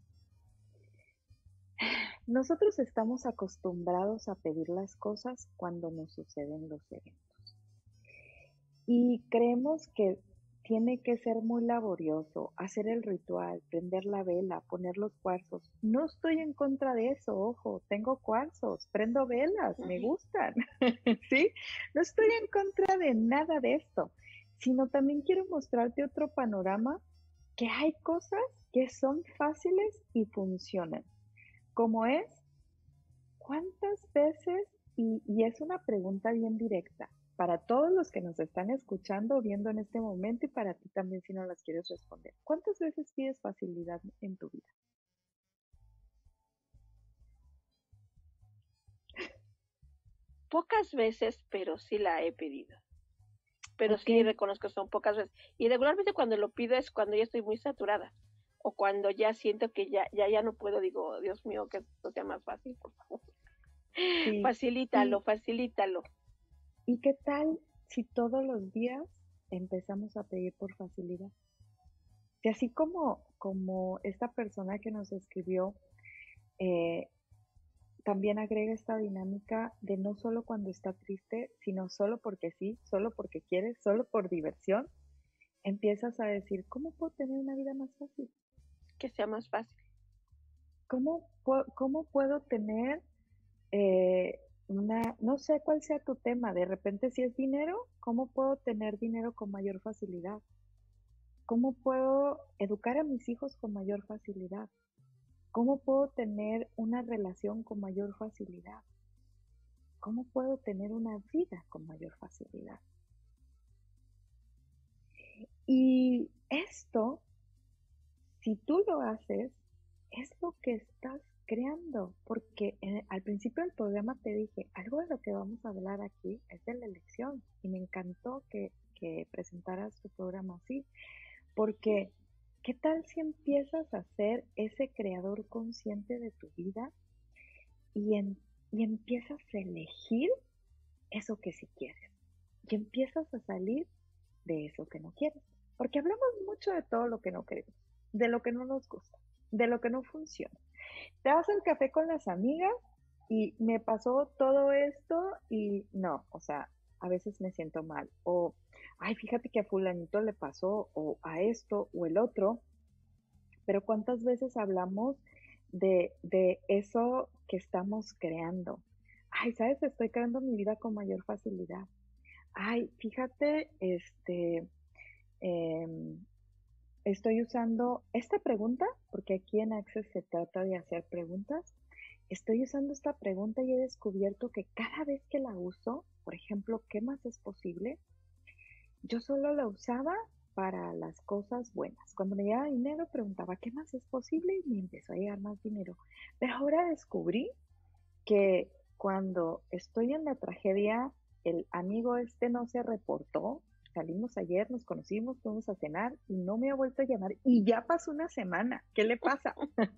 Nosotros estamos acostumbrados a pedir las cosas cuando nos suceden los eventos. Y creemos que tiene que ser muy laborioso, hacer el ritual, prender la vela, poner los cuarzos. No estoy en contra de eso, ojo, tengo cuarzos, prendo velas, me gustan, ¿sí? No estoy en contra de nada de esto, sino también quiero mostrarte otro panorama, que hay cosas que son fáciles y funcionan, como es, ¿cuántas veces? Y, y es una pregunta bien directa, para todos los que nos están escuchando o viendo en este momento y para ti también si no las quieres responder. ¿Cuántas veces pides facilidad en tu vida? Pocas veces, pero sí la he pedido. Pero Okay. sí reconozco que son pocas veces. Y regularmente cuando lo pido es cuando ya estoy muy saturada. O cuando ya siento que ya, ya, ya no puedo, digo, Dios mío, que esto sea más fácil, por favor. Sí. Facilítalo, sí. facilítalo. ¿Y qué tal si todos los días empezamos a pedir por facilidad? Y así como, como esta persona que nos escribió, eh, también agrega esta dinámica de no solo cuando está triste, sino solo porque sí, solo porque quieres, solo por diversión, empiezas a decir, ¿cómo puedo tener una vida más fácil? Que sea más fácil. ¿Cómo, cómo puedo tener eh, una, no sé cuál sea tu tema, de repente si es dinero, ¿cómo puedo tener dinero con mayor facilidad? ¿Cómo puedo educar a mis hijos con mayor facilidad? ¿Cómo puedo tener una relación con mayor facilidad? ¿Cómo puedo tener una vida con mayor facilidad? Y esto, si tú lo haces, es lo que estás creando, porque en- al principio del programa te dije, algo de lo que vamos a hablar aquí es de la elección, y me encantó que, que presentaras tu programa así, porque ¿qué tal si empiezas a ser ese creador consciente de tu vida y, en- y empiezas a elegir eso que sí quieres, y empiezas a salir de eso que no quieres? Porque hablamos mucho de todo lo que no queremos, de lo que no nos gusta, de lo que no funciona. Te vas al café con las amigas y me pasó todo esto y no, o sea, a veces me siento mal. O, ay, fíjate que a fulanito le pasó, o a esto o el otro. Pero ¿cuántas veces hablamos de, de eso que estamos creando? Ay, ¿sabes? Estoy creando mi vida con mayor facilidad. Ay, fíjate, este, em, estoy usando esta pregunta, porque aquí en Access se trata de hacer preguntas. Estoy usando esta pregunta y he descubierto que cada vez que la uso, por ejemplo, ¿qué más es posible? Yo solo la usaba para las cosas buenas. Cuando me llegaba dinero, preguntaba, ¿qué más es posible? Y me empezó a llegar más dinero. Pero ahora descubrí que cuando estoy en la tragedia, el amigo este no se reportó. Salimos ayer, nos conocimos, fuimos a cenar y no me ha vuelto a llamar. Y ya pasó una semana. ¿Qué le pasa?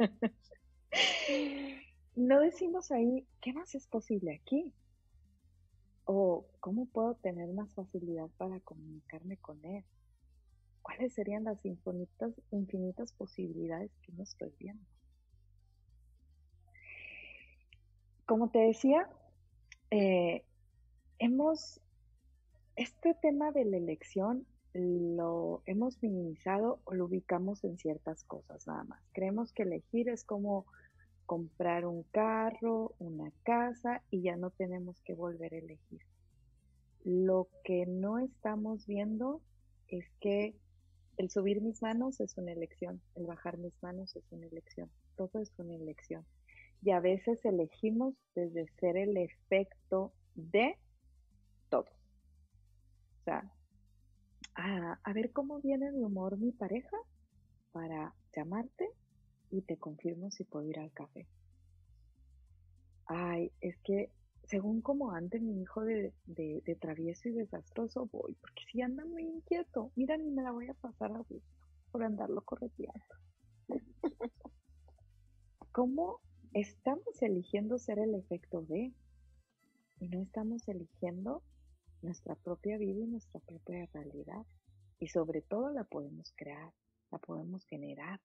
No decimos ahí, ¿qué más es posible aquí? O ¿cómo puedo tener más facilidad para comunicarme con él? ¿Cuáles serían las infinitas, infinitas posibilidades que no estoy viendo? Como te decía, eh, hemos, este tema de la elección lo hemos minimizado o lo ubicamos en ciertas cosas nada más. Creemos que elegir es como comprar un carro, una casa y ya no tenemos que volver a elegir. Lo que no estamos viendo es que el subir mis manos es una elección, el bajar mis manos es una elección, todo es una elección. Y a veces elegimos desde ser el efecto de todo. O sea, a, a ver cómo viene de humor mi pareja para llamarte y te confirmo si puedo ir al café. Ay, es que según como ande mi hijo de, de, de travieso y desastroso, voy, porque si anda muy inquieto, mira, ni me la voy a pasar a gusto por andarlo correteando. ¿Cómo estamos eligiendo ser el efecto de? Y no estamos eligiendo nuestra propia vida y nuestra propia realidad. Y sobre todo la podemos crear, la podemos generar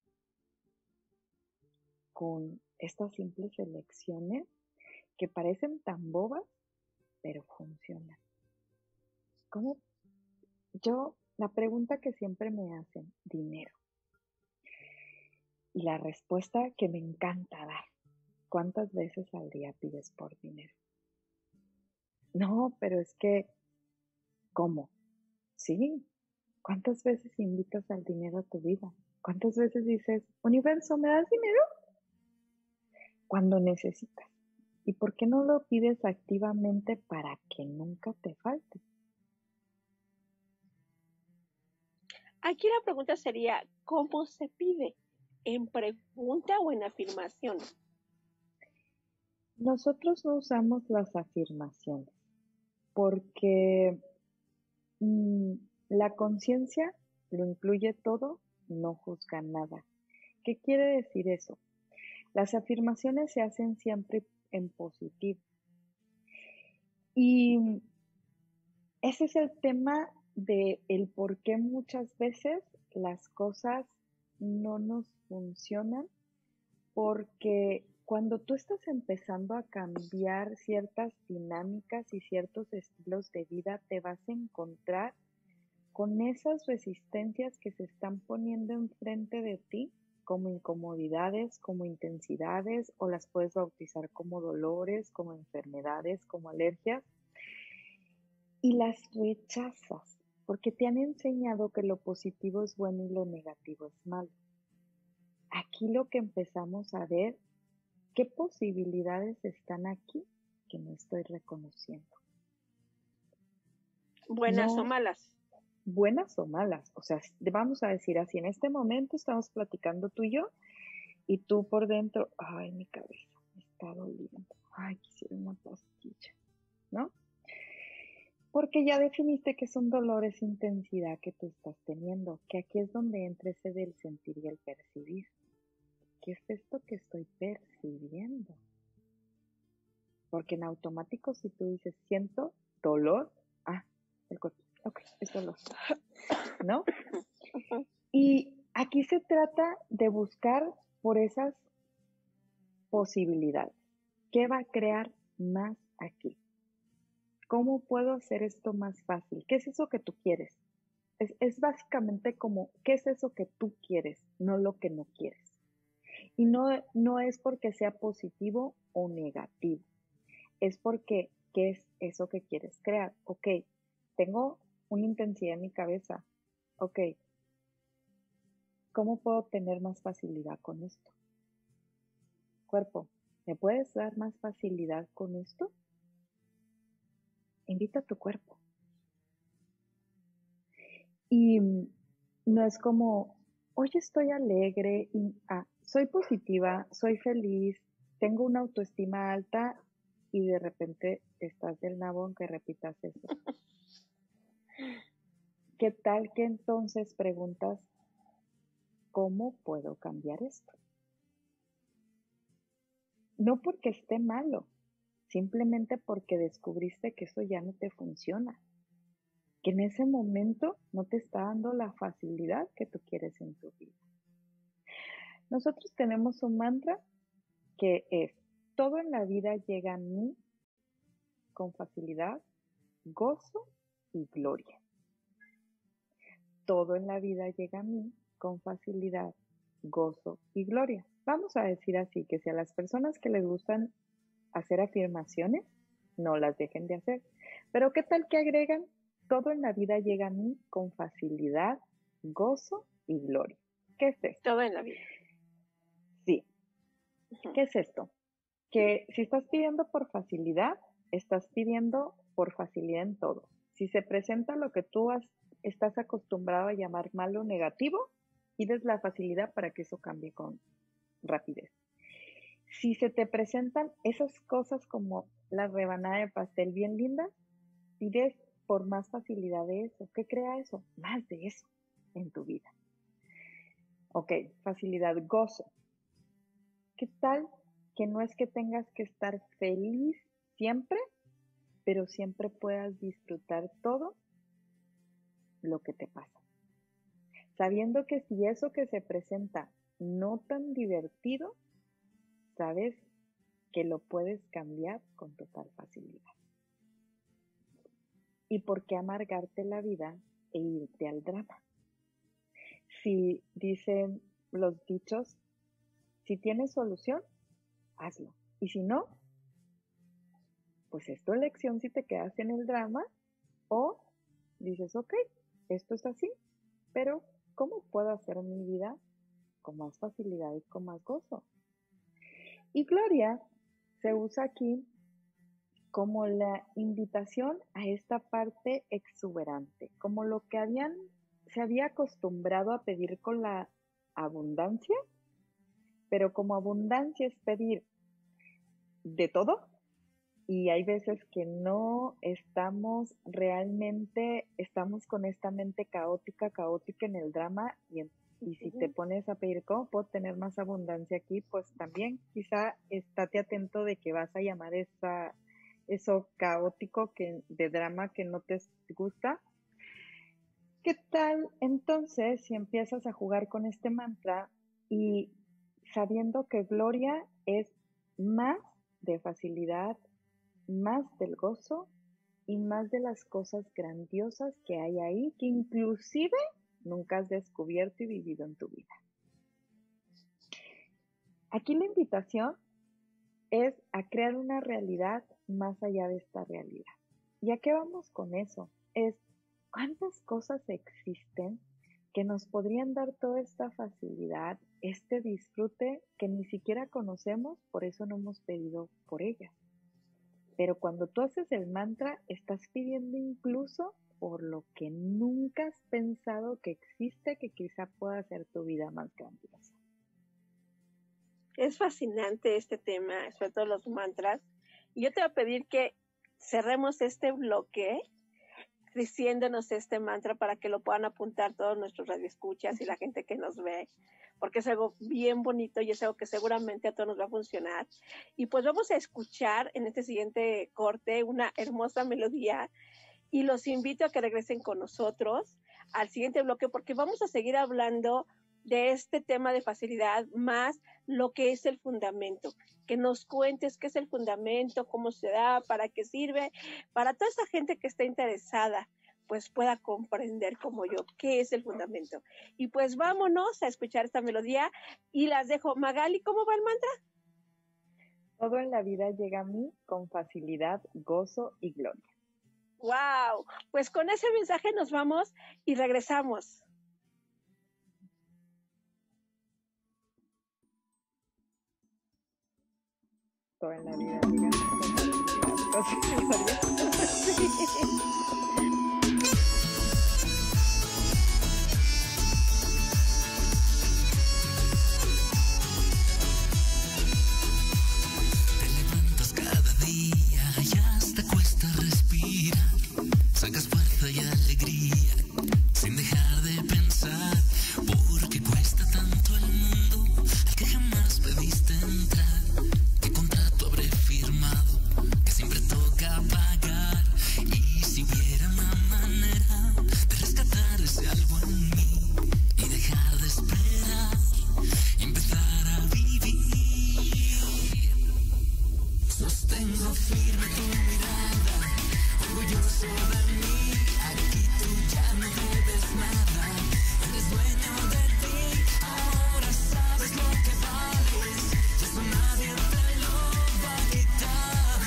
con estas simples elecciones que parecen tan bobas, pero funcionan. ¿Cómo? Yo, la pregunta que siempre me hacen, dinero. Y la respuesta que me encanta dar, ¿cuántas veces al día pides por dinero? No, pero es que, ¿cómo? Sí, ¿cuántas veces invitas al dinero a tu vida? ¿Cuántas veces dices, universo, ¿me das dinero? Cuando necesitas. ¿Y por qué no lo pides activamente para que nunca te falte? Aquí la pregunta sería, ¿cómo se pide? ¿En pregunta o en afirmación? Nosotros no usamos las afirmaciones porque mmm, la conciencia lo incluye todo, no juzga nada. ¿Qué quiere decir eso? Las afirmaciones se hacen siempre en positivo. Y ese es el tema de el por qué muchas veces las cosas no nos funcionan, porque cuando tú estás empezando a cambiar ciertas dinámicas y ciertos estilos de vida, te vas a encontrar con esas resistencias que se están poniendo enfrente de ti como incomodidades, como intensidades, o las puedes bautizar como dolores, como enfermedades, como alergias, y las rechazas, porque te han enseñado que lo positivo es bueno y lo negativo es malo. aquí lo que empezamos a ver, qué posibilidades están aquí que no estoy reconociendo. Buenas No, o malas. Buenas o malas. O sea, vamos a decir así, en este momento estamos platicando tú y yo, y tú por dentro, ay, mi cabeza me está doliendo. Ay, quisiera una pastilla, ¿no? Porque ya definiste que son dolores e intensidad que tú estás teniendo, que aquí es donde entra ese del sentir y el percibir. ¿Qué es esto que estoy percibiendo? Porque en automático si tú dices, siento dolor, ah, el cuerpo, ok, es dolor, ¿no? Y aquí se trata de buscar por esas posibilidades. ¿Qué va a crear más aquí? ¿Cómo puedo hacer esto más fácil? ¿Qué es eso que tú quieres? Es, es básicamente como, ¿qué es eso que tú quieres? No lo que no quieres. Y no, no es porque sea positivo o negativo. Es porque, ¿qué es eso que quieres crear? Ok, tengo una intensidad en mi cabeza. Ok, ¿cómo puedo tener más facilidad con esto? Cuerpo, ¿me puedes dar más facilidad con esto? Invita a tu cuerpo. Y no es como, hoy estoy alegre, y, ah, soy positiva, soy feliz, tengo una autoestima alta y de repente estás del nabo aunque repitas eso. ¿Qué tal que entonces preguntas, ¿cómo puedo cambiar esto? No porque esté malo, simplemente porque descubriste que eso ya no te funciona, que en ese momento no te está dando la facilidad que tú quieres en tu vida. Nosotros tenemos un mantra que es, todo en la vida llega a mí con facilidad, gozo y gloria. Todo en la vida llega a mí con facilidad, gozo y gloria. Vamos a decir así, que si a las personas que les gustan hacer afirmaciones, no las dejen de hacer. Pero ¿qué tal que agregan? Todo en la vida llega a mí con facilidad, gozo y gloria. ¿Qué es esto? Todo en la vida. Sí. ¿Qué es esto? Que si estás pidiendo por facilidad, estás pidiendo por facilidad en todo. Si se presenta lo que tú has, estás acostumbrado a llamar malo o negativo, pides la facilidad para que eso cambie con rapidez. Si se te presentan esas cosas como la rebanada de pastel bien linda, pides por más facilidad de eso. ¿Qué crea eso? Más de eso en tu vida. Ok, facilidad, gozo. ¿Qué tal que no es que tengas que estar feliz siempre, pero siempre puedas disfrutar todo lo que te pasa? Sabiendo que si eso que se presenta no tan divertido, sabes que lo puedes cambiar con total facilidad. ¿Y por qué amargarte la vida e irte al drama? Si dicen los dichos, si tienes solución, hazlo. Y si no, pues es tu elección si te quedas en el drama o dices, ok, esto es así, pero ¿cómo puedo hacer mi vida con más facilidad y con más gozo? Y gloria se usa aquí como la invitación a esta parte exuberante, como lo que habían, se había acostumbrado a pedir con la abundancia, pero como abundancia es pedir de todo, y hay veces que no estamos realmente, estamos con esta mente caótica, caótica en el drama, y, en, y si te pones a pedir cómo puedo tener más abundancia aquí, pues también quizá estate atento de que vas a llamar esa, eso caótico que, de drama que no te gusta. ¿Qué tal entonces si empiezas a jugar con este mantra y sabiendo que gloria es más de facilidad, más del gozo y más de las cosas grandiosas que hay ahí, que inclusive nunca has descubierto y vivido en tu vida? Aquí la invitación es a crear una realidad más allá de esta realidad. ¿Y a qué vamos con eso? Es cuántas cosas existen que nos podrían dar toda esta facilidad, este disfrute que ni siquiera conocemos, por eso no hemos pedido por ella. Pero cuando tú haces el mantra, estás pidiendo incluso por lo que nunca has pensado que existe, que quizá pueda hacer tu vida más grandiosa. Es fascinante este tema, sobre todo los mantras. Y yo te voy a pedir que cerremos este bloque diciéndonos este mantra para que lo puedan apuntar todos nuestros radioescuchas y la gente que nos ve, porque es algo bien bonito y es algo que seguramente a todos nos va a funcionar. Y pues vamos a escuchar en este siguiente corte una hermosa melodía y los invito a que regresen con nosotros al siguiente bloque porque vamos a seguir hablando de este tema de facilidad más lo que es el fundamento, que nos cuentes qué es el fundamento, cómo se da, para qué sirve, para toda esa gente que está interesada, pues pueda comprender como yo qué es el fundamento. Y pues vámonos a escuchar esta melodía y las dejo. Magali, ¿cómo va el mantra? Todo en la vida llega a mí con facilidad, gozo y gloria. ¡Wow! Pues con ese mensaje nos vamos y regresamos. Todo en la vida llega a mí con facilidad, gozo y gloria. Sacas fuerza y alegría sin dejar de pensar, porque cuesta tanto el mundo al que jamás pediste entrar. ¿Qué contrato habré firmado que siempre toca pagar? Y si hubiera una manera de rescatar ese algo en mí y dejar de esperar y empezar a vivir, sostengo firme tu mirada, orgulloso de mí. Aquí tú ya no debes nada, eres dueño de ti, ahora sabes lo que vales, y eso nadie te lo va a quitar.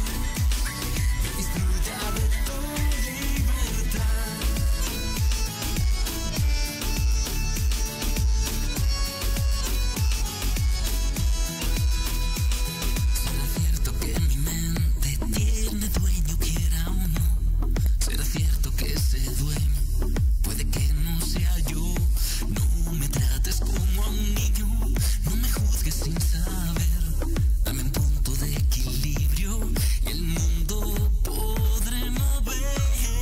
Disfruta de tu libertad. Será cierto que mi mente tiene dueño, quiera o no. Será cierto que ese dueño puede que no sea yo. No me trates como a un niño, no me juzgues sin saber. Dame un punto de equilibrio y el mundo podré mover.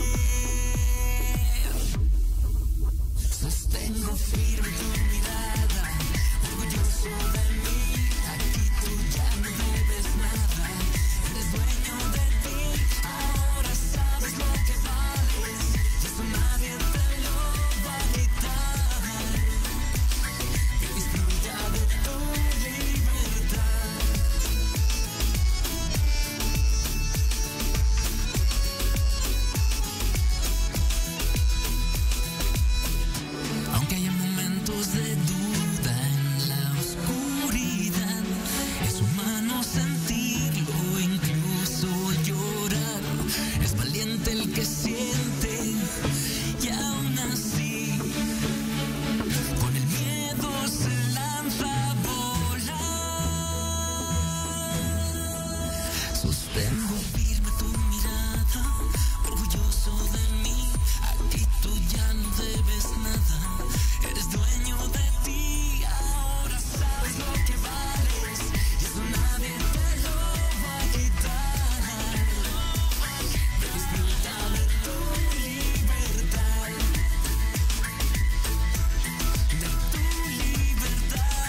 Sostengo firme tu mirada, orgulloso de mí. Aquí tú ya no debes nada, eres dueño de ti, ahora sabes lo que vales, y eso nadie te lo va a quitar. Disfruta de tu libertad. Aunque haya momentos de duda en la oscuridad, es humano sentirlo, incluso llorar. Es valiente el que siente y aún así con el miedo se lanza a volar. Sostengo firme tu mirada, orgulloso de mí. Aquí tú ya no debes nada, eres dueño de ti, ahora sabes lo que vales, y eso nadie te lo va a quitar. Disfruta de tu libertad, de tu libertad.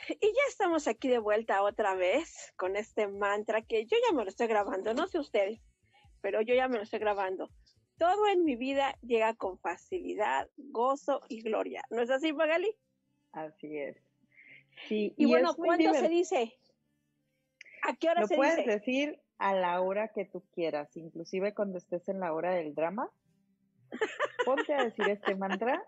y ya estamos aquí de vuelta otra vez con este mantra que yo ya me lo estoy grabando, no sé ustedes, pero yo ya me lo estoy grabando. Todo en mi vida llega con facilidad, gozo y gloria. ¿No es así, Magali? Así es. Sí, y, y bueno, es muy ¿cuándo divert... se dice? ¿A qué hora Lo se puedes dice? decir a la hora que tú quieras, inclusive cuando estés en la hora del drama. Ponte a decir este mantra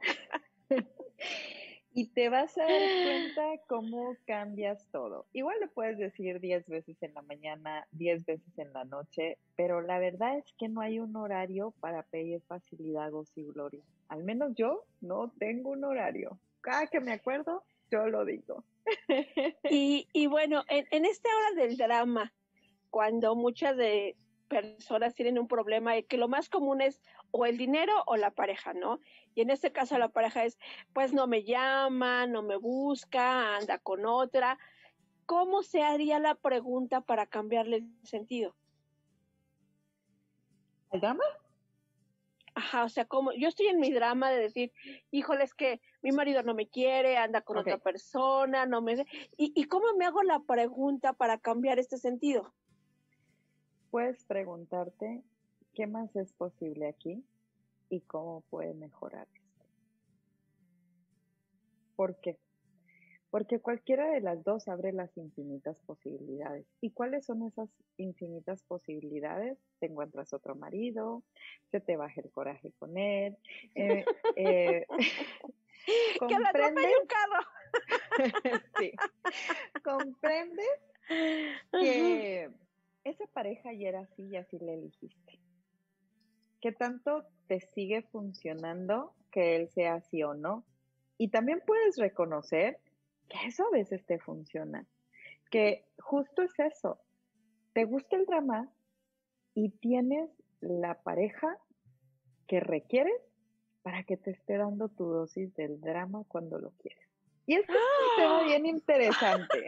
y te vas a dar cuenta cómo cambias todo. Igual lo puedes decir diez veces en la mañana, diez veces en la noche, pero la verdad es que no hay un horario para pedir facilidad, gozo y gloria. Al menos yo no tengo un horario. Cada que me acuerdo, yo lo digo. Y, y bueno, en, en esta hora del drama, cuando muchas de personas tienen un problema y que lo más común es o el dinero o la pareja, ¿no? Y en este caso la pareja es, pues no me llama, no me busca, anda con otra. ¿Cómo se haría la pregunta para cambiarle el sentido? ¿El drama? Ajá, o sea, como yo estoy en mi drama de decir, híjole, es que mi marido no me quiere, anda con okay. otra persona, no me... ¿Y, ¿Y cómo me hago la pregunta para cambiar este sentido? Puedes preguntarte qué más es posible aquí y cómo puede mejorar esto. ¿Por qué? Porque cualquiera de las dos abre las infinitas posibilidades. ¿Y cuáles son esas infinitas posibilidades? Te encuentras otro marido, se te baja el coraje con él, eh, eh, ¡que le atropelle un carro! Sí. Comprendes que esa pareja ya era así y así le elegiste. ¿Qué tanto te sigue funcionando que él sea así o no? Y también puedes reconocer que eso a veces te funciona, que justo es eso, te gusta el drama y tienes la pareja que requieres para que te esté dando tu dosis del drama cuando lo quieres. Y este es un tema bien interesante.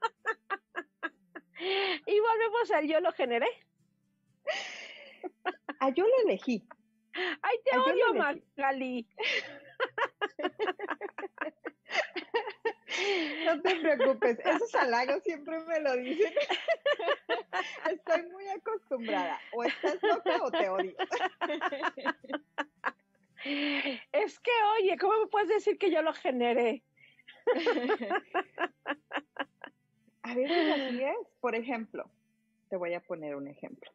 Y volvemos al yo lo generé. A yo lo elegí. ¡Ay, te a odio, Magali! No te preocupes, esos halagos siempre me lo dicen. Estoy muy acostumbrada. O estás loca o te odio. Es que, oye, ¿cómo me puedes decir que yo lo generé? A veces así es. Por ejemplo, te voy a poner un ejemplo.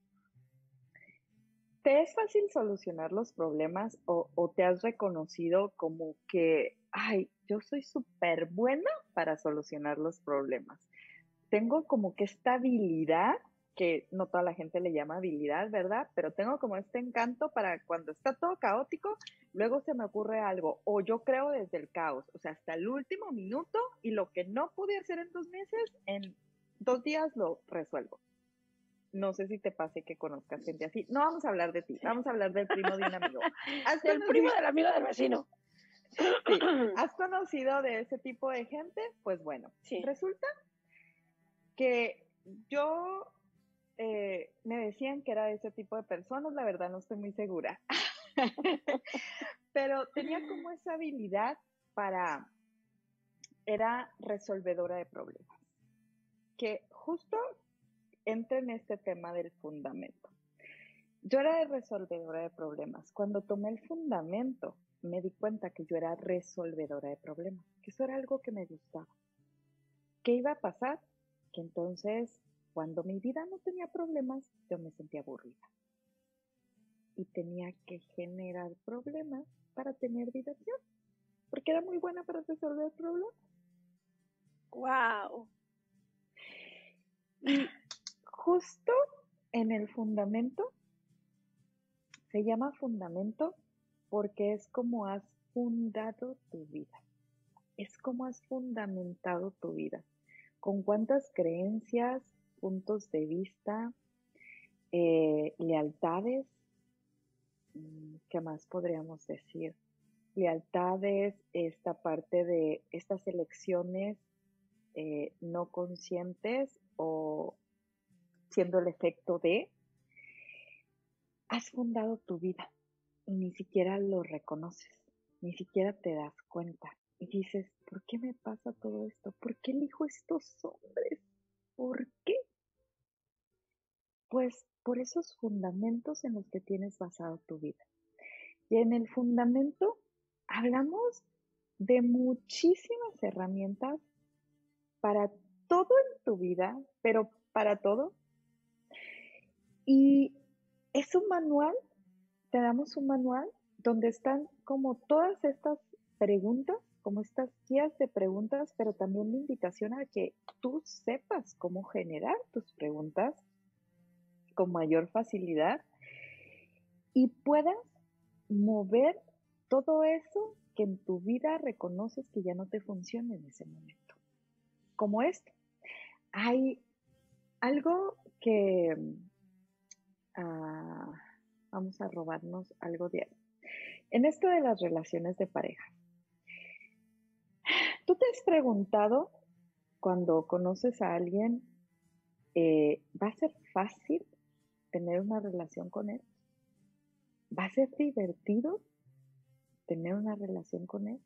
¿Te es fácil solucionar los problemas o, o te has reconocido como que, ay, yo soy súper buena para solucionar los problemas? Tengo como que esta habilidad, que no toda la gente le llama habilidad, ¿verdad? Pero tengo como este encanto para cuando está todo caótico, luego se me ocurre algo, o yo creo desde el caos, o sea, hasta el último minuto, y lo que no pude hacer en dos meses, en dos días lo resuelvo. No sé si te pase que conozcas gente así. No vamos a hablar de ti, vamos a hablar del primo de un amigo. ¿Has del conocido? Primo del amigo del vecino. Sí. ¿Has conocido de ese tipo de gente? Pues bueno, sí. Resulta que yo eh, me decían que era de ese tipo de personas, la verdad no estoy muy segura. Pero tenía como esa habilidad para, era resolvedora de problemas. Que justo entra en este tema del fundamento. Yo era resolvedora de problemas. Cuando tomé el fundamento, me di cuenta que yo era resolvedora de problemas, que eso era algo que me gustaba. ¿Qué iba a pasar? Que entonces, cuando mi vida no tenía problemas, yo me sentía aburrida. Y tenía que generar problemas para tener diversión, porque era muy buena para resolver problemas. ¡Wow! Y justo en el fundamento, se llama fundamento porque es como has fundado tu vida. Es como has fundamentado tu vida. Con cuántas creencias, puntos de vista, eh, lealtades, ¿qué más podríamos decir? Lealtades, esta parte de estas elecciones eh, no conscientes o siendo el efecto de, has fundado tu vida y ni siquiera lo reconoces, ni siquiera te das cuenta. y dices, ¿por qué me pasa todo esto? ¿Por qué elijo estos hombres? ¿Por qué? Pues por esos fundamentos en los que tienes basado tu vida. Y en el fundamento hablamos de muchísimas herramientas para todo en tu vida, pero para todo. Y es un manual, te damos un manual donde están como todas estas preguntas, como estas guías de preguntas, pero también la invitación a que tú sepas cómo generar tus preguntas con mayor facilidad y puedas mover todo eso que en tu vida reconoces que ya no te funciona en ese momento. Como esto. Hay algo que uh, vamos a robarnos algo de ahí. En esto de las relaciones de pareja, ¿tú te has preguntado cuando conoces a alguien, eh, ¿va a ser fácil tener una relación con él? ¿Va a ser divertido tener una relación con él?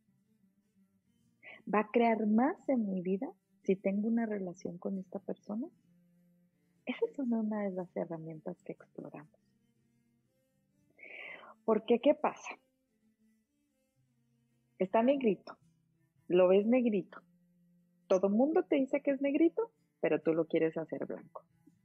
¿Va a crear más en mi vida si tengo una relación con esta persona? Esa es una de las herramientas que exploramos. Porque, ¿qué pasa? Está negrito, lo ves negrito. Todo el mundo te dice que es negrito, pero tú lo quieres hacer blanco.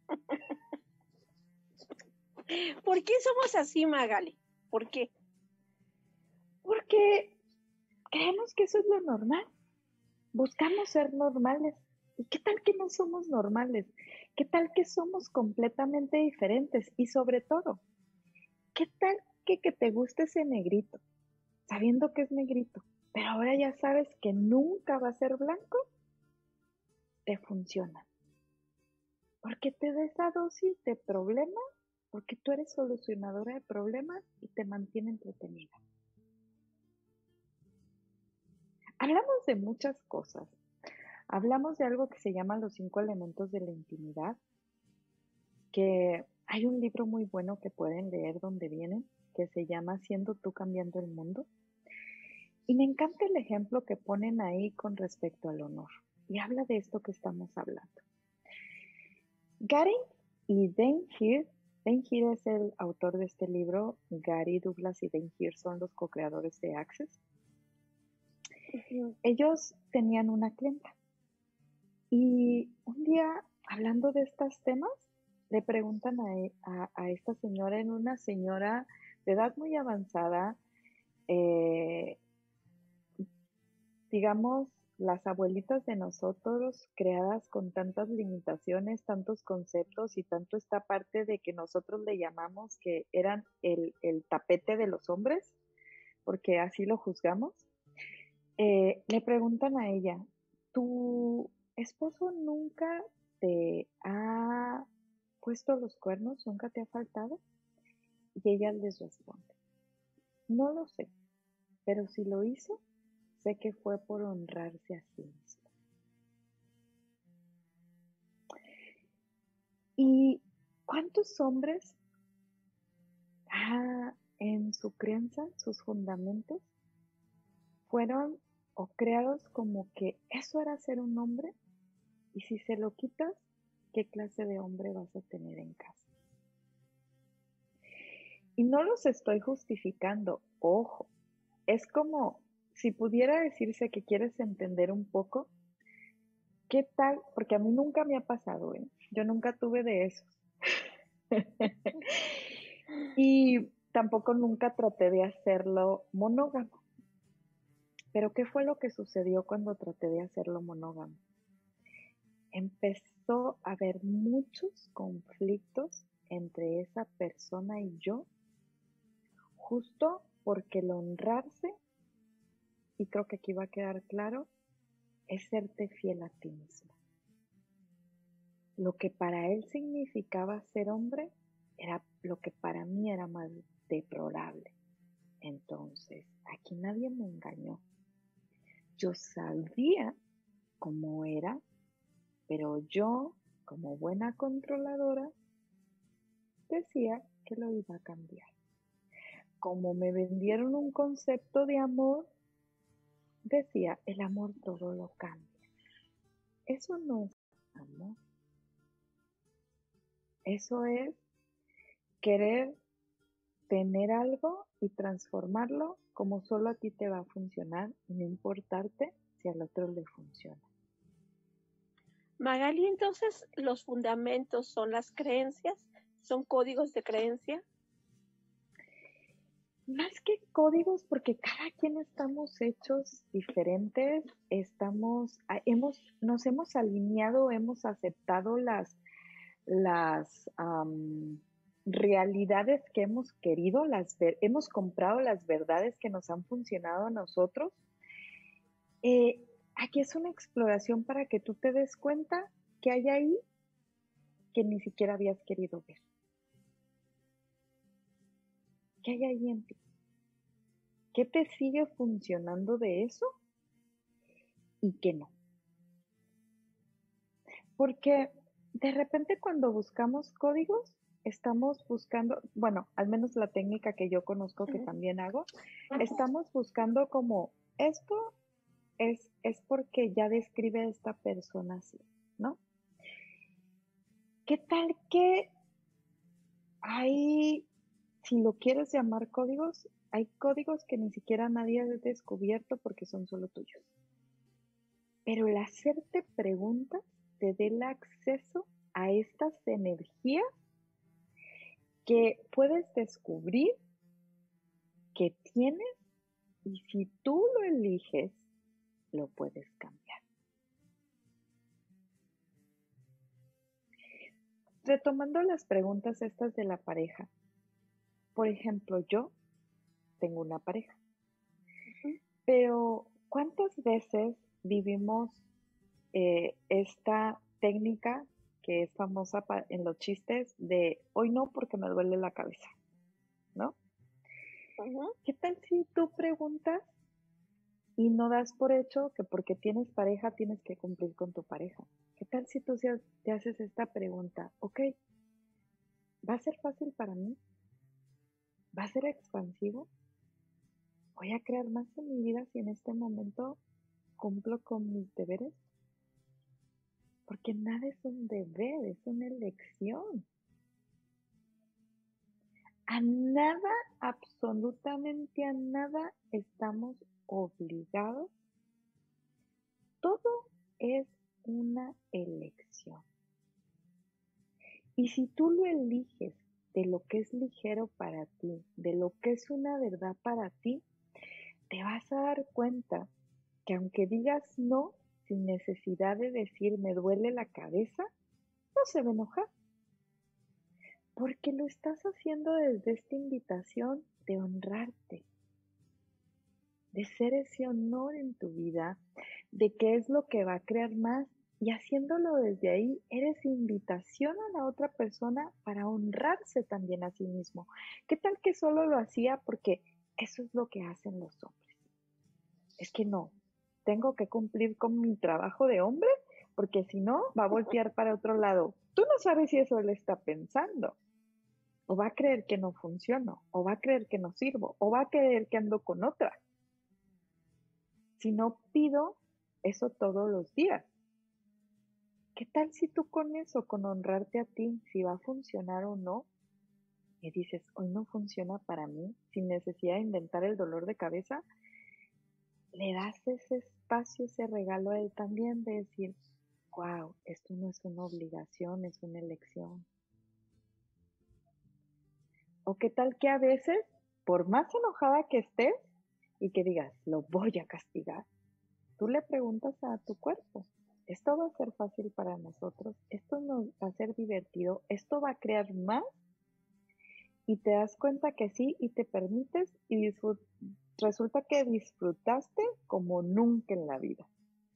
¿Por qué somos así, Magali? ¿Por qué? Porque creemos que eso es lo normal. Buscamos ser normales. ¿Y qué tal que no somos normales? ¿Qué tal que somos completamente diferentes? Y sobre todo, ¿qué tal que, que te guste ese negrito, sabiendo que es negrito, pero ahora ya sabes que nunca va a ser blanco? Te funciona. Porque te da esa dosis de problema, porque tú eres solucionadora de problemas y te mantiene entretenida. Hablamos de muchas cosas. Hablamos de algo que se llama los cinco elementos de la intimidad, que hay un libro muy bueno que pueden leer donde vienen, que se llama Siendo tú cambiando el mundo. Y me encanta el ejemplo que ponen ahí con respecto al honor. Y habla de esto que estamos hablando. Gary y Dan Heer, Dan Heer es el autor de este libro, Gary Douglas y Dan Heer son los co-creadores de Access. Uh-huh. Ellos tenían una clienta. Y un día, hablando de estos temas, le preguntan a, a, a esta señora, en una señora de edad muy avanzada, eh, digamos, las abuelitas de nosotros, creadas con tantas limitaciones, tantos conceptos y tanto esta parte de que nosotros le llamamos que eran el, el tapete de los hombres, porque así lo juzgamos, eh, le preguntan a ella, ¿tu esposo nunca te ha puesto los cuernos? ¿Nunca te ha faltado? Y ella les responde, no lo sé, pero si lo hizo, sé que fue por honrarse a sí mismo. ¿Y cuántos hombres ah, en su crianza, sus fundamentos, fueron o creados como que eso era ser un hombre? Y si se lo quitas, ¿qué clase de hombre vas a tener en casa? Y no los estoy justificando, ojo, es como si pudiera decirse que quieres entender un poco, ¿qué tal? Porque a mí nunca me ha pasado, ¿eh? Yo nunca tuve de esos. Y tampoco nunca traté de hacerlo monógamo. Pero ¿qué fue lo que sucedió cuando traté de hacerlo monógamo? Empezó a haber muchos conflictos entre esa persona y yo, justo porque el honrarse, y creo que aquí va a quedar claro, es serte fiel a ti mismo. Lo que para él significaba ser hombre era lo que para mí era más deplorable. Entonces, aquí nadie me engañó. Yo sabía cómo era, pero yo, como buena controladora, decía que lo iba a cambiar. Como me vendieron un concepto de amor, decía, el amor todo lo cambia. Eso no es amor. Eso es querer tener algo y transformarlo como solo a ti te va a funcionar, no importarte si al otro le funciona. Magali, entonces, ¿los fundamentos son las creencias? ¿Son códigos de creencia? Más que códigos, porque cada quien estamos hechos diferentes, estamos, hemos, nos hemos alineado, hemos aceptado las, las um, realidades que hemos querido, las ver, hemos comprado las verdades que nos han funcionado a nosotros. Eh, aquí es una exploración para que tú te des cuenta que hay ahí que ni siquiera habías querido ver. ¿Qué hay ahí en ti? ¿Qué te sigue funcionando de eso y qué no? Porque de repente cuando buscamos códigos, estamos buscando, bueno, al menos la técnica que yo conozco, que también hago, estamos buscando como esto es, es porque ya describe a esta persona así, ¿no? ¿Qué tal que hay, si lo quieres llamar códigos, hay códigos que ni siquiera nadie ha descubierto porque son solo tuyos? Pero el hacerte preguntas te dé el acceso a estas energías que puedes descubrir que tienes y si tú lo eliges, lo puedes cambiar. Retomando las preguntas estas de la pareja. Por ejemplo, yo tengo una pareja. Uh-huh. Pero ¿cuántas veces vivimos eh, esta técnica que es famosa pa- en los chistes de hoy no porque me duele la cabeza, ¿no? Uh-huh. ¿Qué tal si tú preguntas y no das por hecho que porque tienes pareja tienes que cumplir con tu pareja? ¿Qué tal si tú te haces esta pregunta? Ok, ¿va a ser fácil para mí? ¿Va a ser expansivo? ¿Voy a crear más en mi vida si en este momento cumplo con mis deberes? Porque nada es un deber, es una elección. A nada, absolutamente a nada estamos obligados. Todo es una elección. Y si tú lo eliges de lo que es ligero para ti, de lo que es una verdad para ti, te vas a dar cuenta que aunque digas no, sin necesidad de decir me duele la cabeza, no se va a enojar. Porque lo estás haciendo desde esta invitación de honrarte, de ser ese honor en tu vida, de qué es lo que va a crear más. Y haciéndolo desde ahí, eres invitación a la otra persona para honrarse también a sí mismo. ¿Qué tal que solo lo hacía porque eso es lo que hacen los hombres? Es que no, tengo que cumplir con mi trabajo de hombre porque si no, va a voltear para otro lado. Tú no sabes si eso él está pensando. O va a creer que no funciono, o va a creer que no sirvo, o va a creer que ando con otra. Si no pido eso todos los días. ¿Qué tal si tú con eso, con honrarte a ti, si va a funcionar o no, y dices, hoy no funciona para mí, sin necesidad de inventar el dolor de cabeza, le das ese espacio, ese regalo a él también de decir, wow, esto no es una obligación, es una elección. O qué tal que a veces, por más enojada que estés y que digas, lo voy a castigar, tú le preguntas a tu cuerpo, esto va a ser fácil para nosotros, esto nos va a ser divertido, esto va a crear más, y te das cuenta que sí y te permites y disfrut- resulta que disfrutaste como nunca en la vida.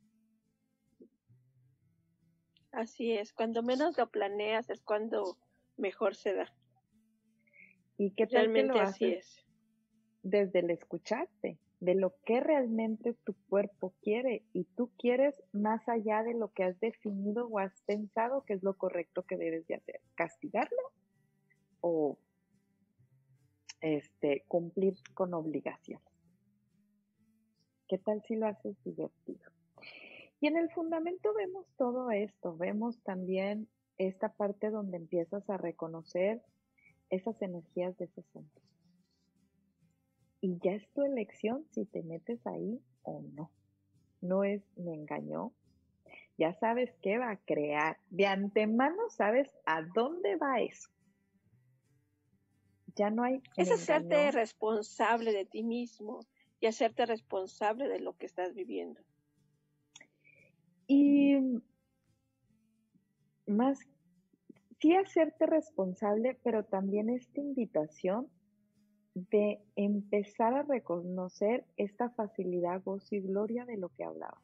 Así es, cuando menos lo planeas es cuando mejor se da. ¿Y qué tal Realmente que lo así haces es. desde el escucharte, de lo que realmente tu cuerpo quiere y tú quieres más allá de lo que has definido o has pensado que es lo correcto que debes de hacer? ¿Castigarlo o este, cumplir con obligaciones? ¿Qué tal si lo haces divertido? Y en el fundamento vemos todo esto, vemos también esta parte donde empiezas a reconocer esas energías de ese centro. Y ya es tu elección si te metes ahí o no. No es me engañó. Ya sabes qué va a crear. De antemano sabes a dónde va eso. Ya no hay. Es hacerte responsable de ti mismo y hacerte responsable de lo que estás viviendo. Y más, sí hacerte responsable, pero también esta invitación de empezar a reconocer esta facilidad, gozo y gloria de lo que hablaba.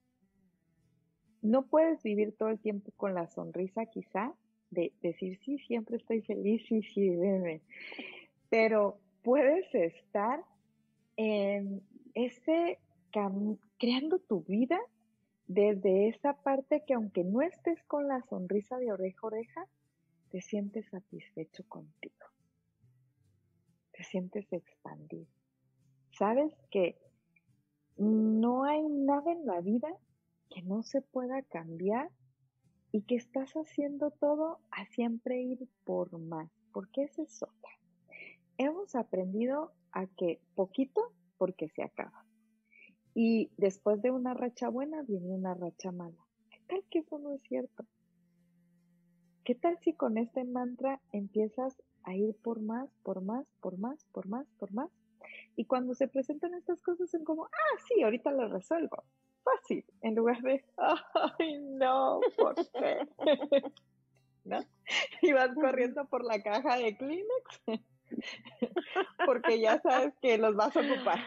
No puedes vivir todo el tiempo con la sonrisa, quizá, de decir, sí, siempre estoy feliz, sí, sí, veme. Pero puedes estar en ese cam- creando tu vida desde esa parte que aunque no estés con la sonrisa de oreja a oreja, te sientes satisfecho contigo. Te sientes expandido. Sabes que no hay nada en la vida que no se pueda cambiar y que estás haciendo todo a siempre ir por más, porque esa es otra. Hemos aprendido a que poquito porque se acaba. Y después de una racha buena viene una racha mala. ¿Qué tal que eso no es cierto? ¿Qué tal si con este mantra empiezas a ir por más, por más, por más, por más, por más? Y cuando se presentan estas cosas son como, ah, sí, ahorita lo resuelvo. Fácil, en lugar de, ay, no, ¿por qué? ¿No? Y vas corriendo por la caja de Kleenex porque ya sabes que los vas a ocupar.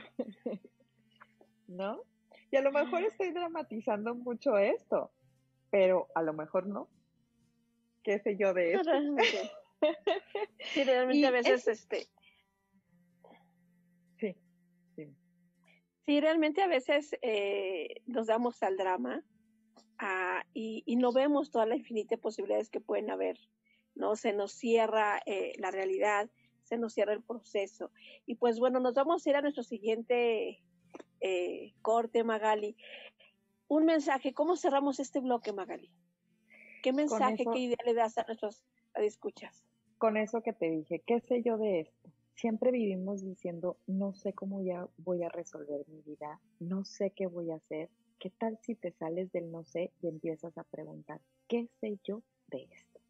¿No? Y a lo mejor estoy dramatizando mucho esto, pero a lo mejor no. ¿Qué sé yo de esto? Realmente. Sí, realmente a veces, es... este... Sí, sí. Sí, realmente a veces eh, nos damos al drama uh, y, y no vemos todas las infinitas posibilidades que pueden haber, ¿no? Se nos cierra eh, la realidad, se nos cierra el proceso. Y pues bueno, nos vamos a ir a nuestro siguiente eh, corte, Magali. Un mensaje, ¿cómo cerramos este bloque, Magali? ¿Qué mensaje, eso, qué idea le das a nuestros escuchas? Con eso que te dije, ¿qué sé yo de esto? Siempre vivimos diciendo, no sé cómo ya voy a resolver mi vida, no sé qué voy a hacer. ¿Qué tal si te sales del no sé y empiezas a preguntar, ¿qué sé yo de esto?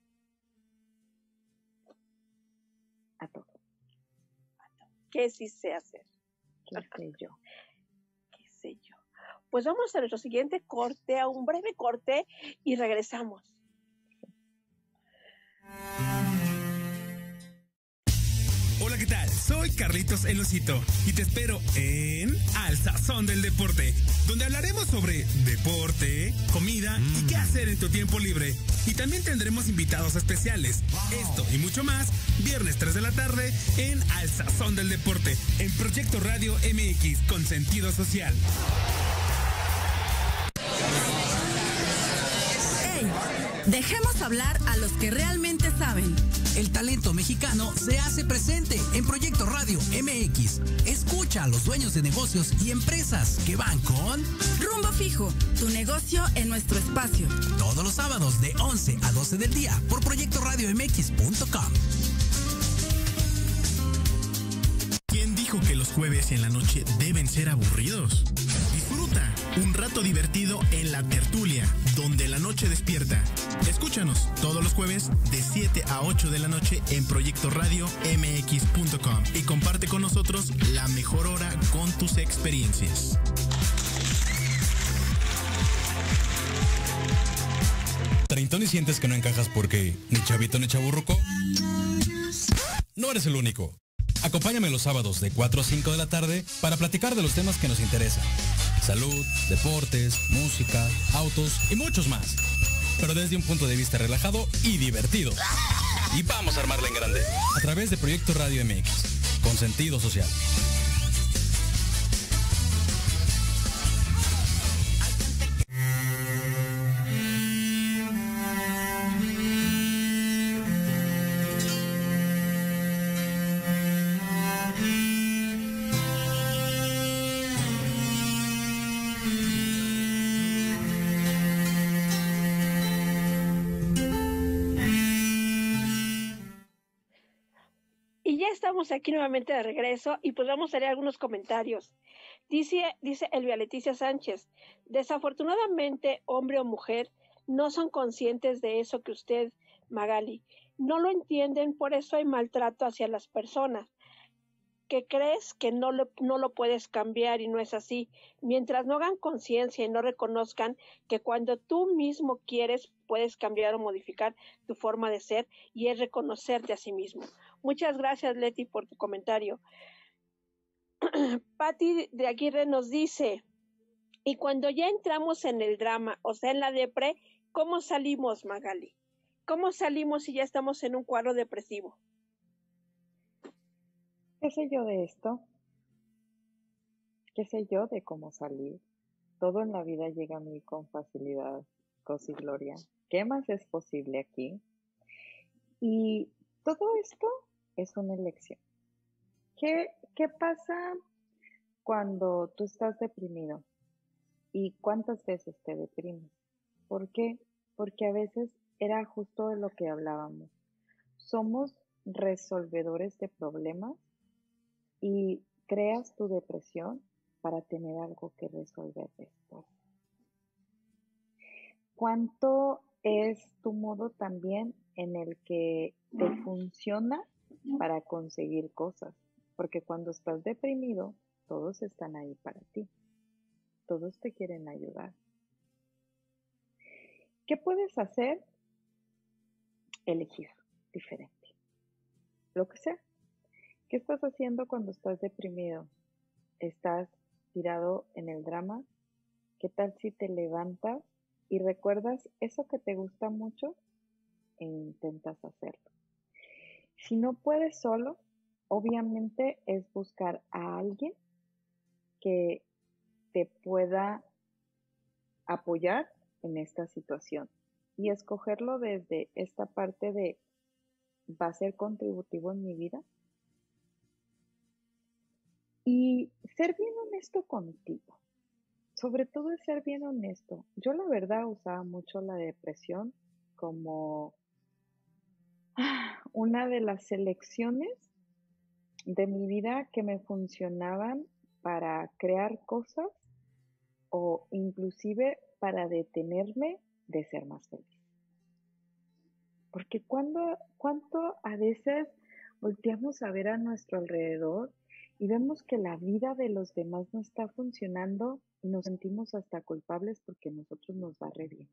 A todo. ¿Qué sí sé hacer? ¿Qué sé yo? ¿Qué sé yo? Pues vamos a nuestro siguiente corte, a un breve corte y regresamos. Hola, ¿qué tal? Soy Carlitos El Osito y te espero en Al Sazón del Deporte, donde hablaremos sobre deporte, comida y qué hacer en tu tiempo libre. Y también tendremos invitados especiales. Esto y mucho más, viernes tres de la tarde en Al Sazón del Deporte, en Proyecto Radio M X con sentido social. ¡Ey! Dejemos hablar a los que realmente saben. El talento mexicano se hace presente en Proyecto Radio M X. Escucha a los dueños de negocios y empresas que van con Rumbo Fijo, tu negocio en nuestro espacio. Todos los sábados de once a doce del día por proyecto radio m x punto com. ¿Quién dijo que los jueves en la noche deben ser aburridos? Disfruta un rato divertido en La Tertulia, donde la noche despierta. Escúchanos todos los jueves de siete a ocho de la noche en proyecto radio m x punto com y comparte con nosotros la mejor hora con tus experiencias. ¿Treintón y sientes que no encajas porque ni chavito ni chaburruco? No eres el único. Acompáñame los sábados de cuatro a cinco de la tarde para platicar de los temas que nos interesan. Salud, deportes, música, autos y muchos más. Pero desde un punto de vista relajado y divertido. Y vamos a armarla en grande. A través de Proyecto Radio M X, con sentido social. ya estamos aquí nuevamente de regreso y pues vamos a leer algunos comentarios. Dice, dice Elvia Leticia Sánchez, desafortunadamente, hombre o mujer, no son conscientes de eso que usted, Magali, no lo entienden, por eso hay maltrato hacia las personas, que crees que no lo, no lo puedes cambiar y no es así. Mientras no hagan conciencia y no reconozcan que cuando tú mismo quieres, puedes cambiar o modificar tu forma de ser y es reconocerte a sí mismo. Muchas gracias, Leti, por tu comentario. Patti de Aguirre nos dice, y cuando ya entramos en el drama, o sea, en la depre, ¿cómo salimos, Magali? ¿Cómo salimos si ya estamos en un cuadro depresivo? ¿Qué sé yo de esto? ¿Qué sé yo de cómo salir? Todo en la vida llega a mí con facilidad, gozo y gloria. ¿Qué más es posible aquí? Y todo esto es una elección. ¿Qué, qué pasa cuando tú estás deprimido? ¿Y cuántas veces te deprimes? ¿Por qué? Porque a veces era justo de lo que hablábamos. Somos resolvedores de problemas y creas tu depresión para tener algo que resolver después. ¿Cuánto es tu modo también en el que te funciona para conseguir cosas? Porque cuando estás deprimido, todos están ahí para ti. Todos te quieren ayudar. ¿Qué puedes hacer? Elegir diferente. Lo que sea. ¿Qué estás haciendo cuando estás deprimido? ¿Estás tirado en el drama? ¿Qué tal si te levantas y recuerdas eso que te gusta mucho e intentas hacerlo? Si no puedes solo, obviamente es buscar a alguien que te pueda apoyar en esta situación y escogerlo desde esta parte de ¿va a ser contributivo en mi vida? Y ser bien honesto contigo. Sobre todo es ser bien honesto. Yo la verdad usaba mucho la depresión como una de las selecciones de mi vida que me funcionaban para crear cosas o inclusive para detenerme de ser más feliz. Porque cuando, cuánto a veces volteamos a ver a nuestro alrededor y vemos que la vida de los demás no está funcionando y nos sentimos hasta culpables porque nosotros nos va re bien.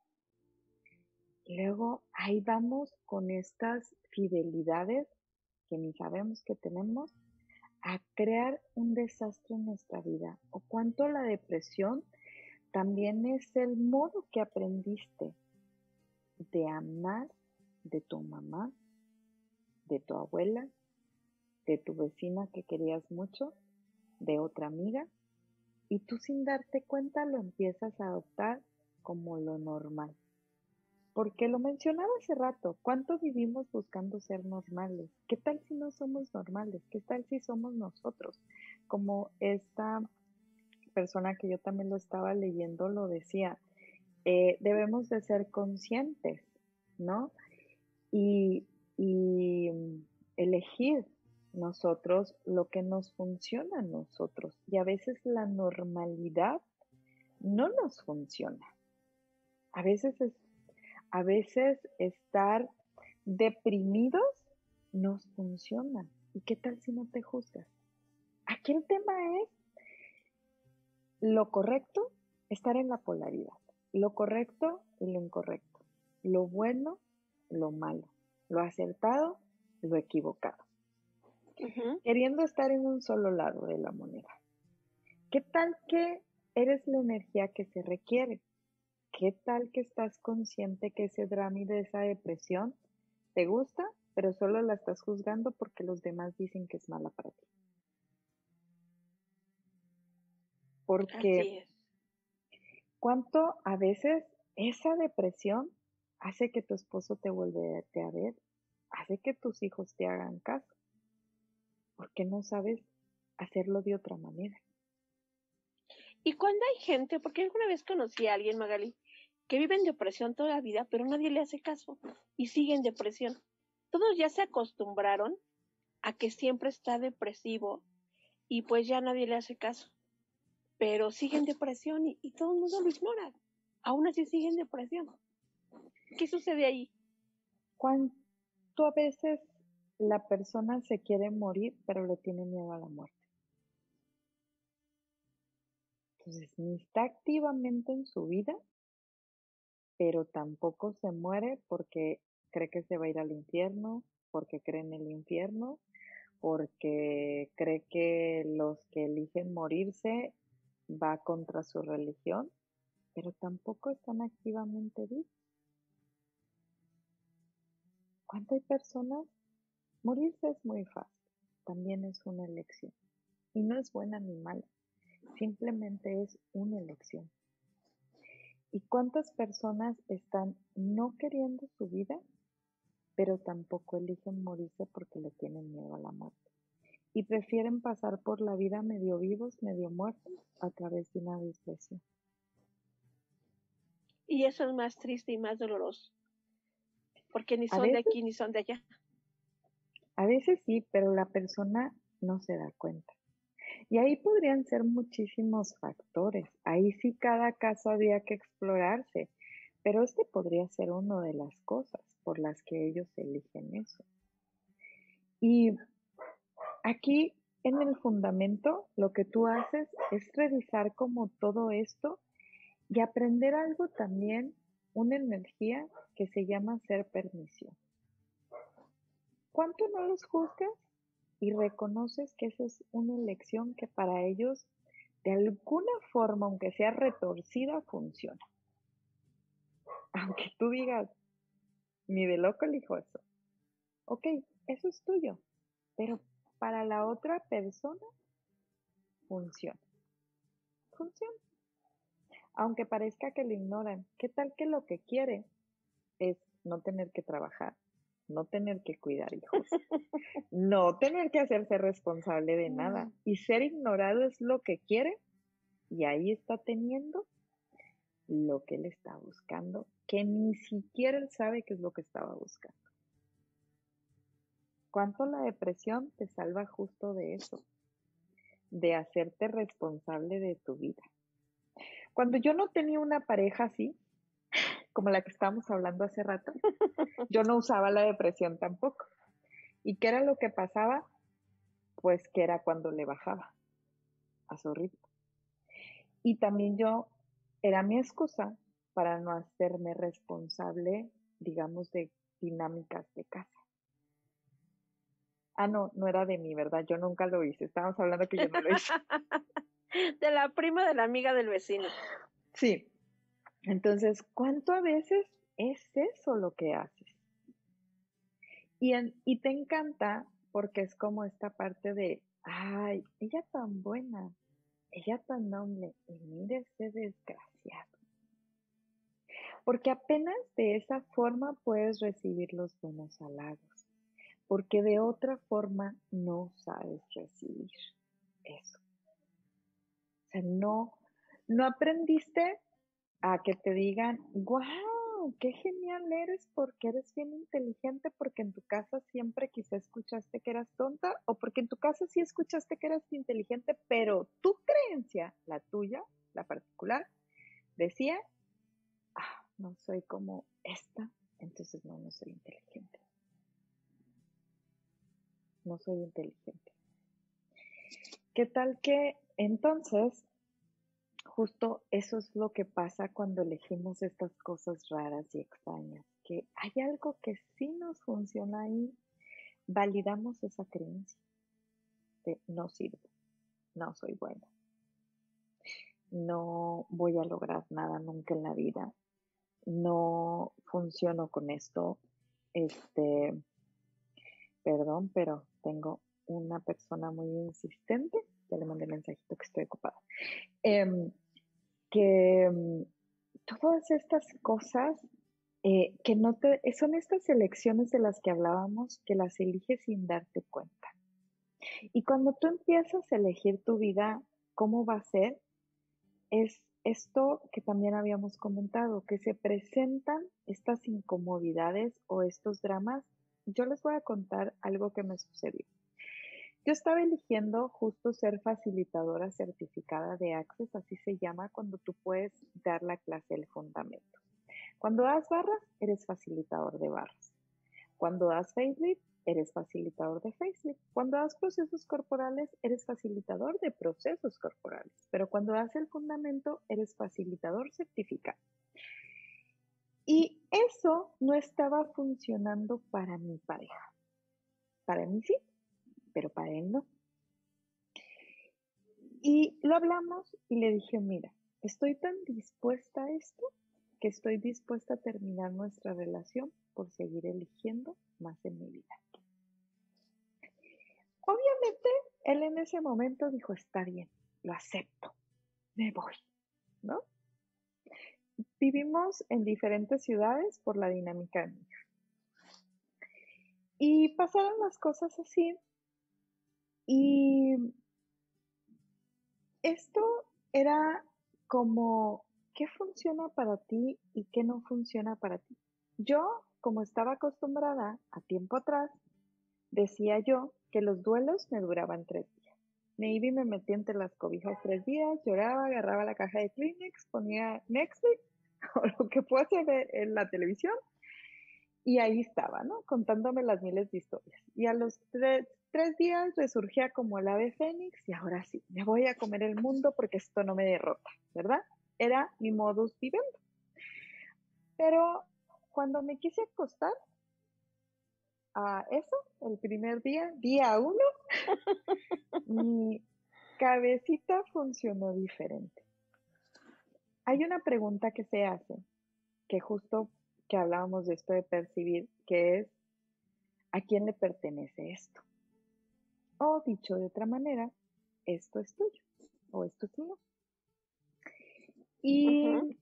Y luego ahí vamos con estas fidelidades que ni sabemos que tenemos a crear un desastre en nuestra vida. O cuánto la depresión también es el modo que aprendiste de amar de tu mamá, de tu abuela, de tu vecina que querías mucho, de otra amiga, y tú sin darte cuenta lo empiezas a adoptar como lo normal. Porque lo mencionaba hace rato, ¿cuánto vivimos buscando ser normales? ¿Qué tal si no somos normales? ¿Qué tal si somos nosotros? Como esta persona que yo también lo estaba leyendo lo decía, eh, debemos de ser conscientes, ¿no? Y, y elegir nosotros lo que nos funciona a nosotros. Y a veces la normalidad no nos funciona. A veces, es, a veces estar deprimidos nos funciona. ¿Y qué tal si no te juzgas? Aquí el tema es lo correcto, estar en la polaridad. Lo correcto y lo incorrecto. Lo bueno, lo malo. Lo acertado, lo equivocado. Uh-huh. Queriendo estar en un solo lado de la moneda. ¿Qué tal que eres la energía que se requiere? ¿Qué tal que estás consciente que ese drama y de esa depresión te gusta, pero solo la estás juzgando porque los demás dicen que es mala para ti? Porque cuánto a veces esa depresión hace que tu esposo te vuelva a ver, hace que tus hijos te hagan caso, porque no sabes hacerlo de otra manera. Y cuando hay gente, porque alguna vez conocí a alguien, Magali, que vive en depresión toda la vida, pero nadie le hace caso y sigue en depresión. Todos ya se acostumbraron a que siempre está depresivo y pues ya nadie le hace caso. Pero sigue en depresión y, y todo el mundo lo ignora. Aún así sigue en depresión. ¿Qué sucede ahí? ¿Cuánto a veces la persona se quiere morir, pero le tiene miedo a la muerte? Entonces, ni está activamente en su vida, pero tampoco se muere porque cree que se va a ir al infierno, porque cree en el infierno, porque cree que los que eligen morirse va contra su religión, pero tampoco están activamente vivos. ¿Cuánto hay personas? Morirse es muy fácil, también es una elección. Y no es buena ni mala, simplemente es una elección. ¿Y cuántas personas están no queriendo su vida, pero tampoco eligen morirse porque le tienen miedo a la muerte? Y prefieren pasar por la vida medio vivos, medio muertos, a través de una depresión. Y eso es más triste y más doloroso, porque ni A son de veces, aquí ni son de allá. a veces sí, pero la persona no se da cuenta. Y ahí podrían ser muchísimos factores. Ahí sí cada caso había que explorarse, pero este podría ser una de las cosas por las que ellos eligen eso. Y aquí en el fundamento lo que tú haces es revisar como todo esto y aprender algo también, una energía que se llama ser permisión. ¿Cuánto no los juzgas y reconoces que esa es una elección que para ellos, de alguna forma, aunque sea retorcida, funciona? Aunque tú digas, ni de loco elijo eso. Ok, eso es tuyo, pero para la otra persona funciona. Funciona. Aunque parezca que lo ignoran, ¿qué tal que lo que quiere es no tener que trabajar, no tener que cuidar hijos, no tener que hacerse responsable de nada? Y ser ignorado es lo que quiere, y ahí está teniendo lo que él está buscando, que ni siquiera él sabe qué es lo que estaba buscando. ¿Cuánto la depresión te salva justo de eso? De hacerte responsable de tu vida. Cuando yo no tenía una pareja así, como la que estábamos hablando hace rato, yo no usaba la depresión tampoco. ¿Y qué era lo que pasaba? Pues que era cuando le bajaba a su ritmo. Y también yo, era mi excusa para no hacerme responsable, digamos, de dinámicas de casa. Ah, no, no era de mí, ¿verdad? Yo nunca lo hice. Estábamos hablando que yo no lo hice. De la prima de la amiga del vecino. Sí. Entonces, ¿cuánto a veces es eso lo que haces? Y, en, y te encanta porque es como esta parte de, ay, ella tan buena, ella tan noble, y mire ese desgraciado. Porque apenas de esa forma puedes recibir los buenos halagos, porque de otra forma no sabes recibir eso. O sea, no, no aprendiste a que te digan, wow, qué genial eres porque eres bien inteligente, porque en tu casa siempre quizá escuchaste que eras tonta, o porque en tu casa sí escuchaste que eras inteligente, pero tu creencia, la tuya, la particular, decía, ah, no soy como esta, entonces no, no soy inteligente. No soy inteligente. ¿Qué tal que entonces justo eso es lo que pasa cuando elegimos estas cosas raras y extrañas? Que hay algo que sí nos funciona y validamos esa creencia de no sirvo, no soy buena, no voy a lograr nada nunca en la vida, no funciono con esto, este, perdón, pero tengo una persona muy insistente, ya le mandé mensajito que estoy ocupada, eh, que um, todas estas cosas eh, que no te, son estas elecciones de las que hablábamos, que las eliges sin darte cuenta. Y cuando tú empiezas a elegir tu vida, ¿cómo va a ser? Es esto que también habíamos comentado, que se presentan estas incomodidades o estos dramas. Yo les voy a contar algo que me sucedió. Yo estaba eligiendo justo ser facilitadora certificada de Access, así se llama cuando tú puedes dar la clase del fundamento. Cuando das barras, eres facilitador de barras. Cuando das facelift, eres facilitador de facelift. Cuando das procesos corporales, eres facilitador de procesos corporales. Pero cuando das el fundamento, eres facilitador certificado. Y eso no estaba funcionando para mi pareja. Para mí sí, pero para él no. Y lo hablamos y le dije, mira, estoy tan dispuesta a esto que estoy dispuesta a terminar nuestra relación por seguir eligiendo más en mi vida. Obviamente, él en ese momento dijo, está bien, lo acepto, me voy, ¿no? Vivimos en diferentes ciudades por la dinámica de mi hija. Y pasaron las cosas así. Y esto era como, ¿qué funciona para ti y qué no funciona para ti? Yo, como estaba acostumbrada a tiempo atrás, decía yo que los duelos me duraban tres días. Me iba y me metía entre las cobijas tres días, lloraba, agarraba la caja de Kleenex, ponía Netflix o lo que fuese ver en la televisión y ahí estaba, ¿no? Contándome las miles de historias. Y a los tres, tres días resurgía como el ave fénix y ahora sí, me voy a comer el mundo porque esto no me derrota, ¿verdad? Era mi modus vivendi. Pero cuando me quise acostar, a eso, el primer día, día uno, mi cabecita funcionó diferente. Hay una pregunta que se hace, que justo que hablábamos de esto de percibir, que es, ¿a quién le pertenece esto? O dicho de otra manera, esto es tuyo, o esto es mío. Y uh-huh.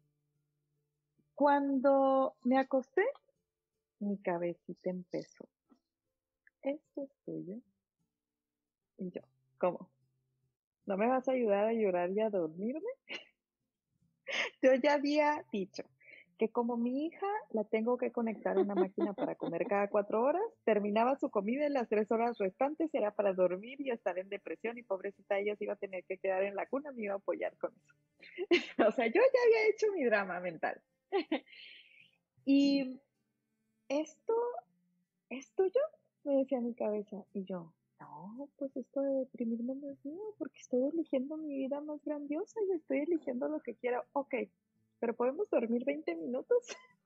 Cuando me acosté, mi cabecita empezó. ¿Esto es tuyo? Y yo, ¿cómo? ¿No me vas a ayudar a llorar y a dormirme? Yo ya había dicho que como mi hija la tengo que conectar a una máquina para comer cada cuatro horas, terminaba su comida en las tres horas restantes, era para dormir y estar en depresión y pobrecita ella se iba a tener que quedar en la cuna, me iba a apoyar con eso. O sea, yo ya había hecho mi drama mental. Y esto, ¿es tuyo? Me decía mi cabeza. Y yo, no, pues esto de deprimirme no es mío, porque estoy eligiendo mi vida más grandiosa y estoy eligiendo lo que quiero. Ok, pero ¿podemos dormir veinte minutos?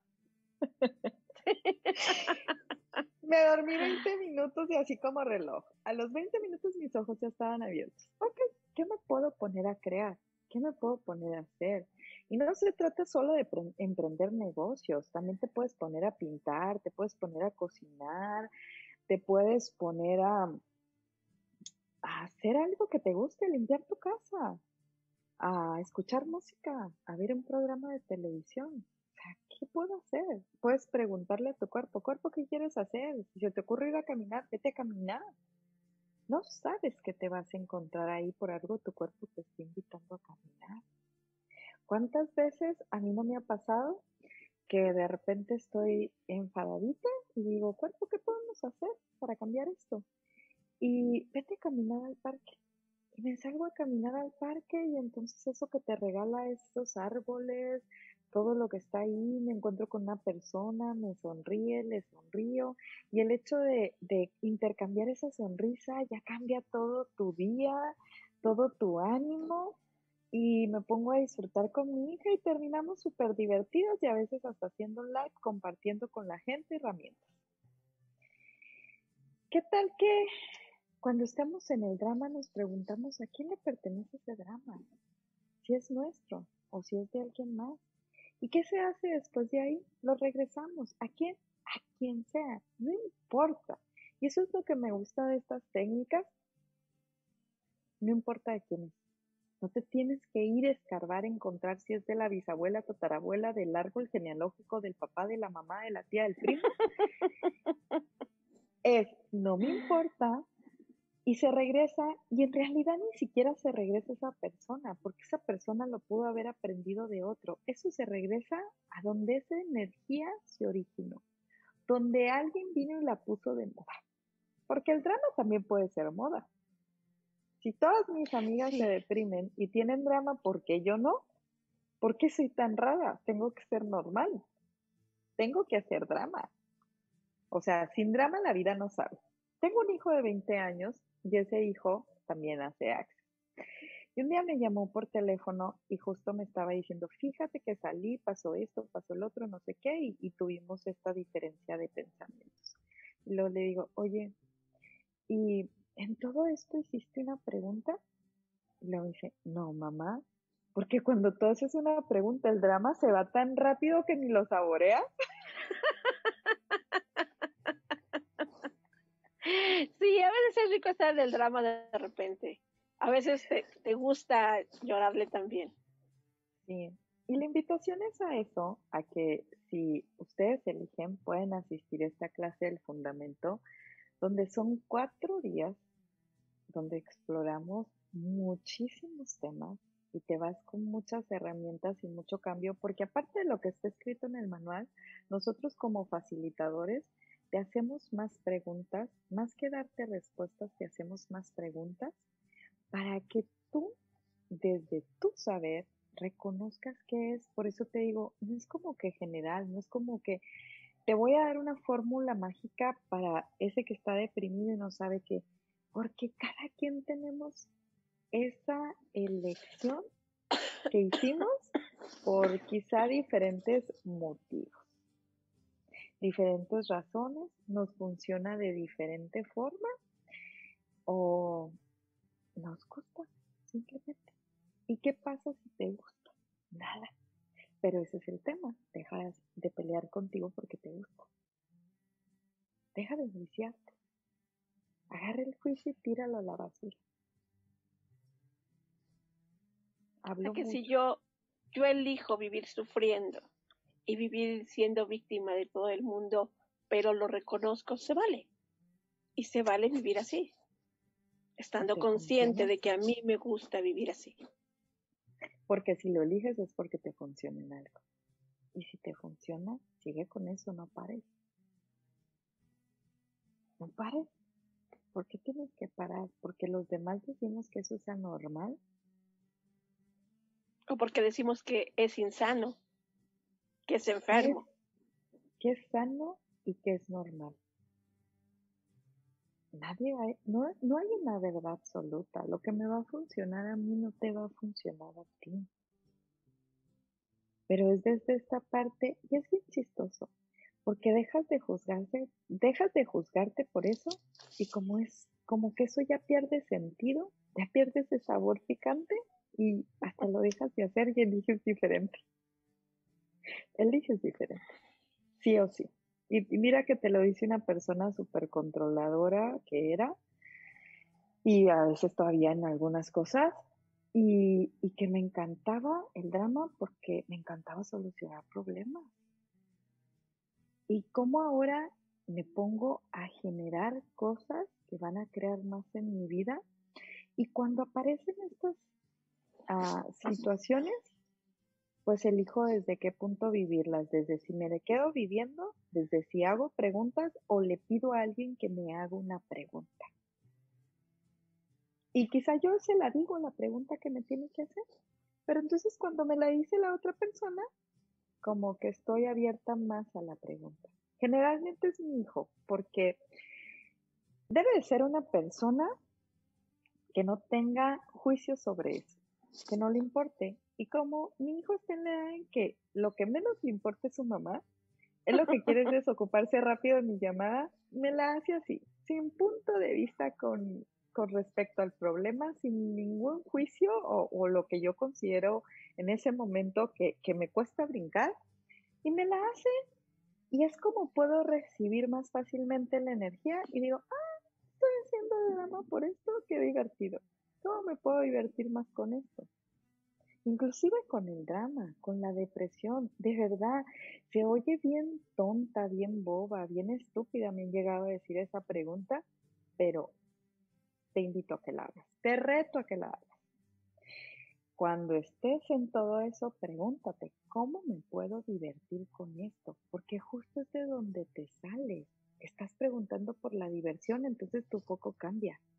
Me dormí veinte minutos y así como reloj. A los veinte minutos mis ojos ya estaban abiertos. Ok, ¿qué me puedo poner a crear? ¿Qué me puedo poner a hacer? Y no se trata solo de emprender negocios, también te puedes poner a pintar, te puedes poner a cocinar, te puedes poner a, a hacer algo que te guste, limpiar tu casa, a escuchar música, a ver un programa de televisión. O sea, ¿qué puedo hacer? Puedes preguntarle a tu cuerpo, cuerpo, ¿qué quieres hacer? Si se te ocurre ir a caminar, vete a caminar. No sabes qué te vas a encontrar ahí, por algo tu cuerpo te está invitando a caminar. ¿Cuántas veces a mí no me ha pasado que de repente estoy enfadadita y digo, cuerpo, ¿qué podemos hacer para cambiar esto? Y vete a caminar al parque. Y me salgo a caminar al parque y entonces eso que te regala estos árboles, todo lo que está ahí, me encuentro con una persona, me sonríe, le sonrío. Y el hecho de, de intercambiar esa sonrisa ya cambia todo tu día, todo tu ánimo. Y me pongo a disfrutar con mi hija y terminamos súper divertidos y a veces hasta haciendo un live, compartiendo con la gente herramientas. ¿Qué tal que cuando estamos en el drama nos preguntamos a quién le pertenece ese drama? Si es nuestro o si es de alguien más. ¿Y qué se hace después de ahí? Lo regresamos. ¿A quién? A quien sea. No importa. Y eso es lo que me gusta de estas técnicas. No importa de quién es. No te tienes que ir a escarbar, encontrar si es de la bisabuela, tatarabuela, del árbol genealógico, del papá, de la mamá, de la tía, del primo. Es, no me importa, y se regresa, y en realidad ni siquiera se regresa esa persona, porque esa persona lo pudo haber aprendido de otro. Eso se regresa a donde esa energía se originó, donde alguien vino y la puso de moda. Porque el drama también puede ser moda. Si todas mis amigas Sí. se deprimen y tienen drama, ¿por qué yo no? ¿Por qué soy tan rara? Tengo que ser normal. Tengo que hacer drama. O sea, sin drama la vida no sabe. Tengo un hijo de veinte años y ese hijo también hace Access. Y un día me llamó por teléfono y justo me estaba diciendo, fíjate que salí, pasó esto, pasó el otro, no sé qué, y, y tuvimos esta diferencia de pensamientos. Y luego le digo, oye, ¿y en todo esto hiciste una pregunta? Y luego dice, no, mamá, porque cuando tú haces una pregunta, el drama se va tan rápido que ni lo saboreas. Sí, a veces es rico estar en el drama de repente. A veces te, te gusta llorarle también. Sí. Y la invitación es a eso, a que si ustedes eligen, pueden asistir a esta clase del fundamento, donde son cuatro días donde exploramos muchísimos temas y te vas con muchas herramientas y mucho cambio, porque aparte de lo que está escrito en el manual, nosotros como facilitadores te hacemos más preguntas, más que darte respuestas, te hacemos más preguntas para que tú, desde tu saber, reconozcas qué es. Por eso te digo, no es como que general, no es como que te voy a dar una fórmula mágica para ese que está deprimido y no sabe qué, porque cada quien tenemos esa elección que hicimos por quizá diferentes motivos, diferentes razones, nos funciona de diferente forma o nos gusta simplemente. ¿Y qué pasa si te gusta? Nada. Pero ese es el tema. Deja de pelear contigo porque te gusta. Deja de enjuiciarte. Agarra el juicio y tíralo a la basura. Hablo Es que mucho. si yo, yo elijo vivir sufriendo y vivir siendo víctima de todo el mundo, pero lo reconozco, se vale. Y se vale vivir así, estando consciente funciona? de que a mí me gusta vivir así. Porque si lo eliges es porque te funciona en algo. Y si te funciona, sigue con eso, no pares. No pares. ¿Por qué tienes que parar? ¿Porque los demás decimos que eso es anormal? O porque decimos que es insano, que es enfermo. ¿Qué es sano y qué es normal? Nadie hay, no, no hay una verdad absoluta. Lo que me va a funcionar a mí no te va a funcionar a ti. Pero es desde esta parte, y es bien chistoso, porque dejas de juzgarte, dejas de juzgarte por eso, y como es, como que eso ya pierde sentido, ya pierde ese sabor picante, y hasta lo dejas de hacer y eliges diferente. Eliges diferente, sí o sí. Y, y mira que te lo dice una persona súper controladora que era, y a veces todavía en algunas cosas, y, y que me encantaba el drama porque me encantaba solucionar problemas. Y cómo ahora me pongo a generar cosas que van a crear más en mi vida. Y cuando aparecen estas uh, situaciones, pues elijo desde qué punto vivirlas, desde si me le quedo viviendo, desde si hago preguntas o le pido a alguien que me haga una pregunta. Y quizá yo se la digo la pregunta que me tiene que hacer, pero entonces cuando me la dice la otra persona, como que estoy abierta más a la pregunta. Generalmente es mi hijo, porque debe de ser una persona que no tenga juicio sobre eso, que no le importe. Y como mi hijo está en la edad en que lo que menos le importa es su mamá, él lo que quiere es desocuparse rápido de mi llamada, me la hace así, sin punto de vista con, con respecto al problema, sin ningún juicio o, o lo que yo considero en ese momento que, que me cuesta brincar, y me la hace. Y es como puedo recibir más fácilmente la energía y digo, ah, estoy haciendo drama por esto, qué divertido. ¿Cómo me puedo divertir más con esto? Inclusive con el drama, con la depresión. De verdad, se oye bien tonta, bien boba, bien estúpida. Me han llegado a decir esa pregunta, pero te invito a que la hagas. Te reto a que la hagas. Cuando estés en todo eso, pregúntate, ¿cómo me puedo divertir con esto? Porque justo es de donde te sales. Estás preguntando por la diversión, entonces tu foco cambia.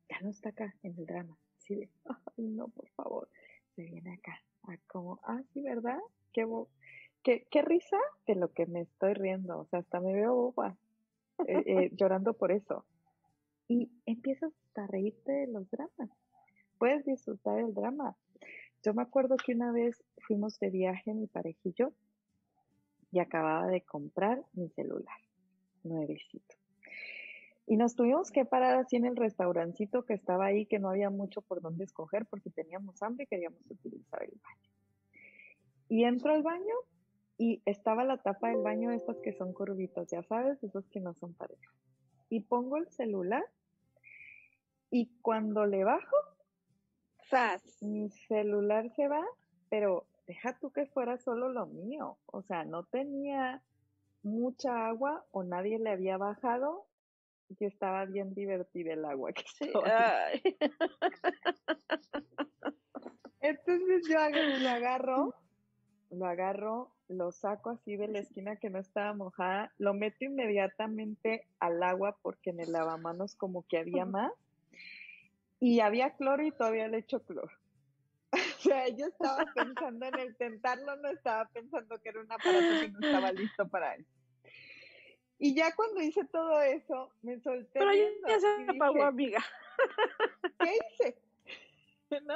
ya no está acá en el drama. Así de, ay, no, por favor, se viene acá. A como, ah, sí, ¿verdad? Qué, bo qué, qué risa de lo que me estoy riendo. O sea, hasta me veo boba eh, eh, llorando por eso. Y empiezas hasta a reírte de los dramas. Puedes disfrutar el drama. Yo me acuerdo que una vez fuimos de viaje, mi pareja y yo, y acababa de comprar mi celular, nuevecito. Y nos tuvimos que parar así en el restaurancito que estaba ahí, que no había mucho por dónde escoger porque teníamos hambre y queríamos utilizar el baño. Y entro al baño y estaba la tapa del baño, estas que son curvitas, ya sabes, esos que no son parejas. Y pongo el celular y cuando le bajo, ¡zas! Mi celular se va, pero deja tú que fuera solo lo mío. O sea, no tenía mucha agua o nadie le había bajado y estaba bien divertida el agua que Sí, estaba. ay. Entonces yo ag- lo agarro, lo agarro, lo saco así de la esquina que no estaba mojada, lo meto inmediatamente al agua porque en el lavamanos como que había más y había cloro y todavía le echo cloro. O sea, yo estaba pensando en el tentarlo, no estaba pensando que era un aparato que no estaba listo para él. Y ya cuando hice todo eso, me solté Pero riendo ya se y dije, apagó, amiga. ¿qué hice? ¿No?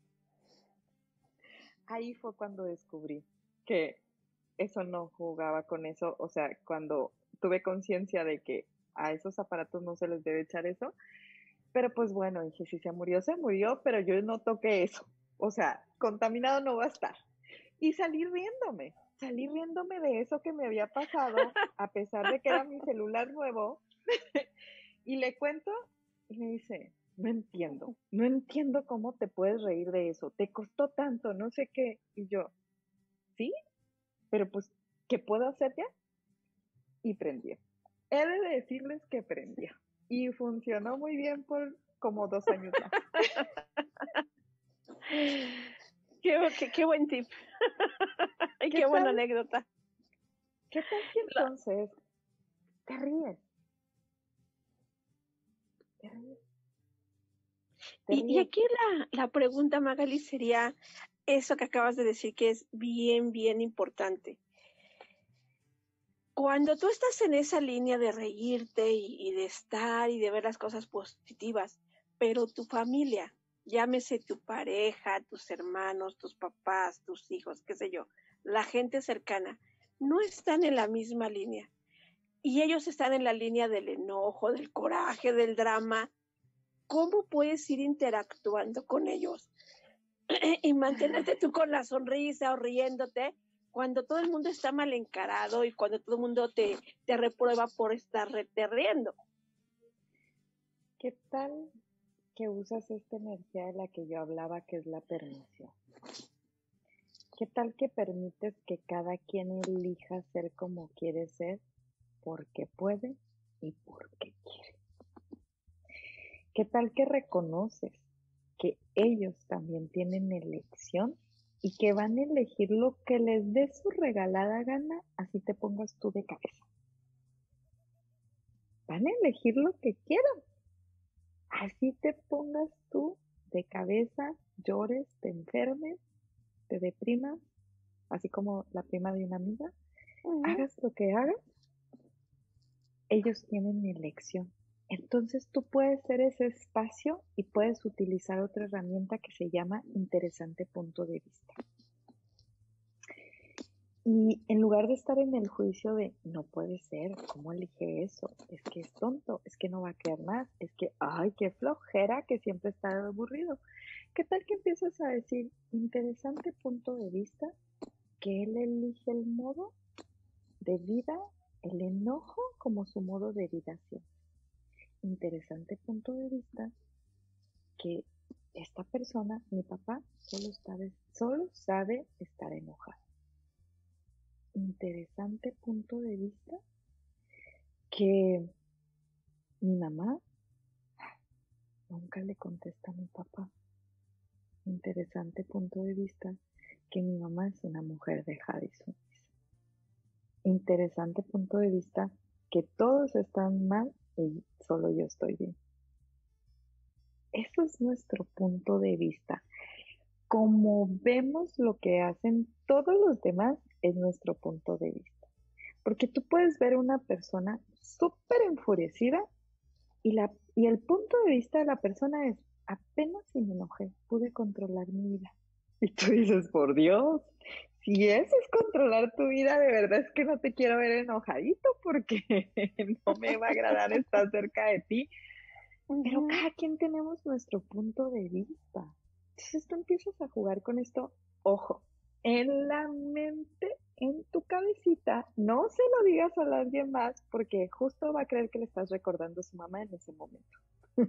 Ahí fue cuando descubrí que eso no jugaba con eso, o sea, cuando tuve conciencia de que a esos aparatos no se les debe echar eso, pero pues bueno, dije, si se murió, se murió, pero yo no toqué eso, o sea, contaminado no va a estar. Y salí riéndome, salí riéndome de eso que me había pasado, a pesar de que era mi celular nuevo, y le cuento, y me dice, no entiendo, no entiendo cómo te puedes reír de eso, te costó tanto, no sé qué, y yo, ¿sí? Pero pues, ¿qué puedo hacer ya? Y prendió. He de decirles que prendió. Y funcionó muy bien por como dos años más. Qué, qué, qué buen tip. Y qué, qué buena anécdota. ¿Qué tal que entonces te ríes? Te ríes. Te y, ríes. y aquí la, la pregunta, Magali, sería eso que acabas de decir, que es bien, bien importante. Cuando tú estás en esa línea de reírte y, y de estar y de ver las cosas positivas, pero tu familia, llámese tu pareja, tus hermanos, tus papás, tus hijos, qué sé yo, la gente cercana, no están en la misma línea. Y ellos están en la línea del enojo, del coraje, del drama. ¿Cómo puedes ir interactuando con ellos y mantenerte tú con la sonrisa o riéndote cuando todo el mundo está mal encarado y cuando todo el mundo te, te reprueba por estar te riendo? ¿Qué tal que usas esta energía de la que yo hablaba, que es la permisión? ¿Qué tal que permites que cada quien elija ser como quiere ser, porque puede y porque quiere? ¿Qué tal que reconoces que ellos también tienen elección y que van a elegir lo que les dé su regalada gana, así te pongas tú de cabeza? Van a elegir lo que quieran. Así te pongas tú de cabeza, llores, te enfermes, te deprimas, así como la prima de una amiga, uh-huh. Hagas lo que hagas, ellos tienen elección. Entonces tú puedes ser ese espacio y puedes utilizar otra herramienta que se llama interesante punto de vista. Y en lugar de estar en el juicio de no puede ser, ¿cómo elige eso? Es que es tonto, es que no va a crear más, es que, ay, qué flojera, que siempre está aburrido. ¿Qué tal que empiezas a decir interesante punto de vista? Que él elige el modo de vida, el enojo como su modo de vida siempre. Interesante punto de vista que esta persona, mi papá, solo, está de, solo sabe estar enojado. Interesante punto de vista que mi mamá nunca le contesta a mi papá. Interesante punto de vista que mi mamá es una mujer dejada y sumisa. Interesante punto de vista que todos están mal y solo yo estoy bien. Eso es nuestro punto de vista. Como vemos lo que hacen todos los demás, es nuestro punto de vista. Porque tú puedes ver una persona súper enfurecida y, la, y el punto de vista de la persona es, apenas si me enojé, pude controlar mi vida. Y tú dices, por Dios, si eso es controlar tu vida, de verdad es que no te quiero ver enojadito porque no me va a agradar estar cerca de ti. Pero cada quien tenemos nuestro punto de vista. Entonces tú empiezas a jugar con esto, ojo, en la mente, en tu cabecita, no se lo digas a alguien más porque justo va a creer que le estás recordando a su mamá en ese momento.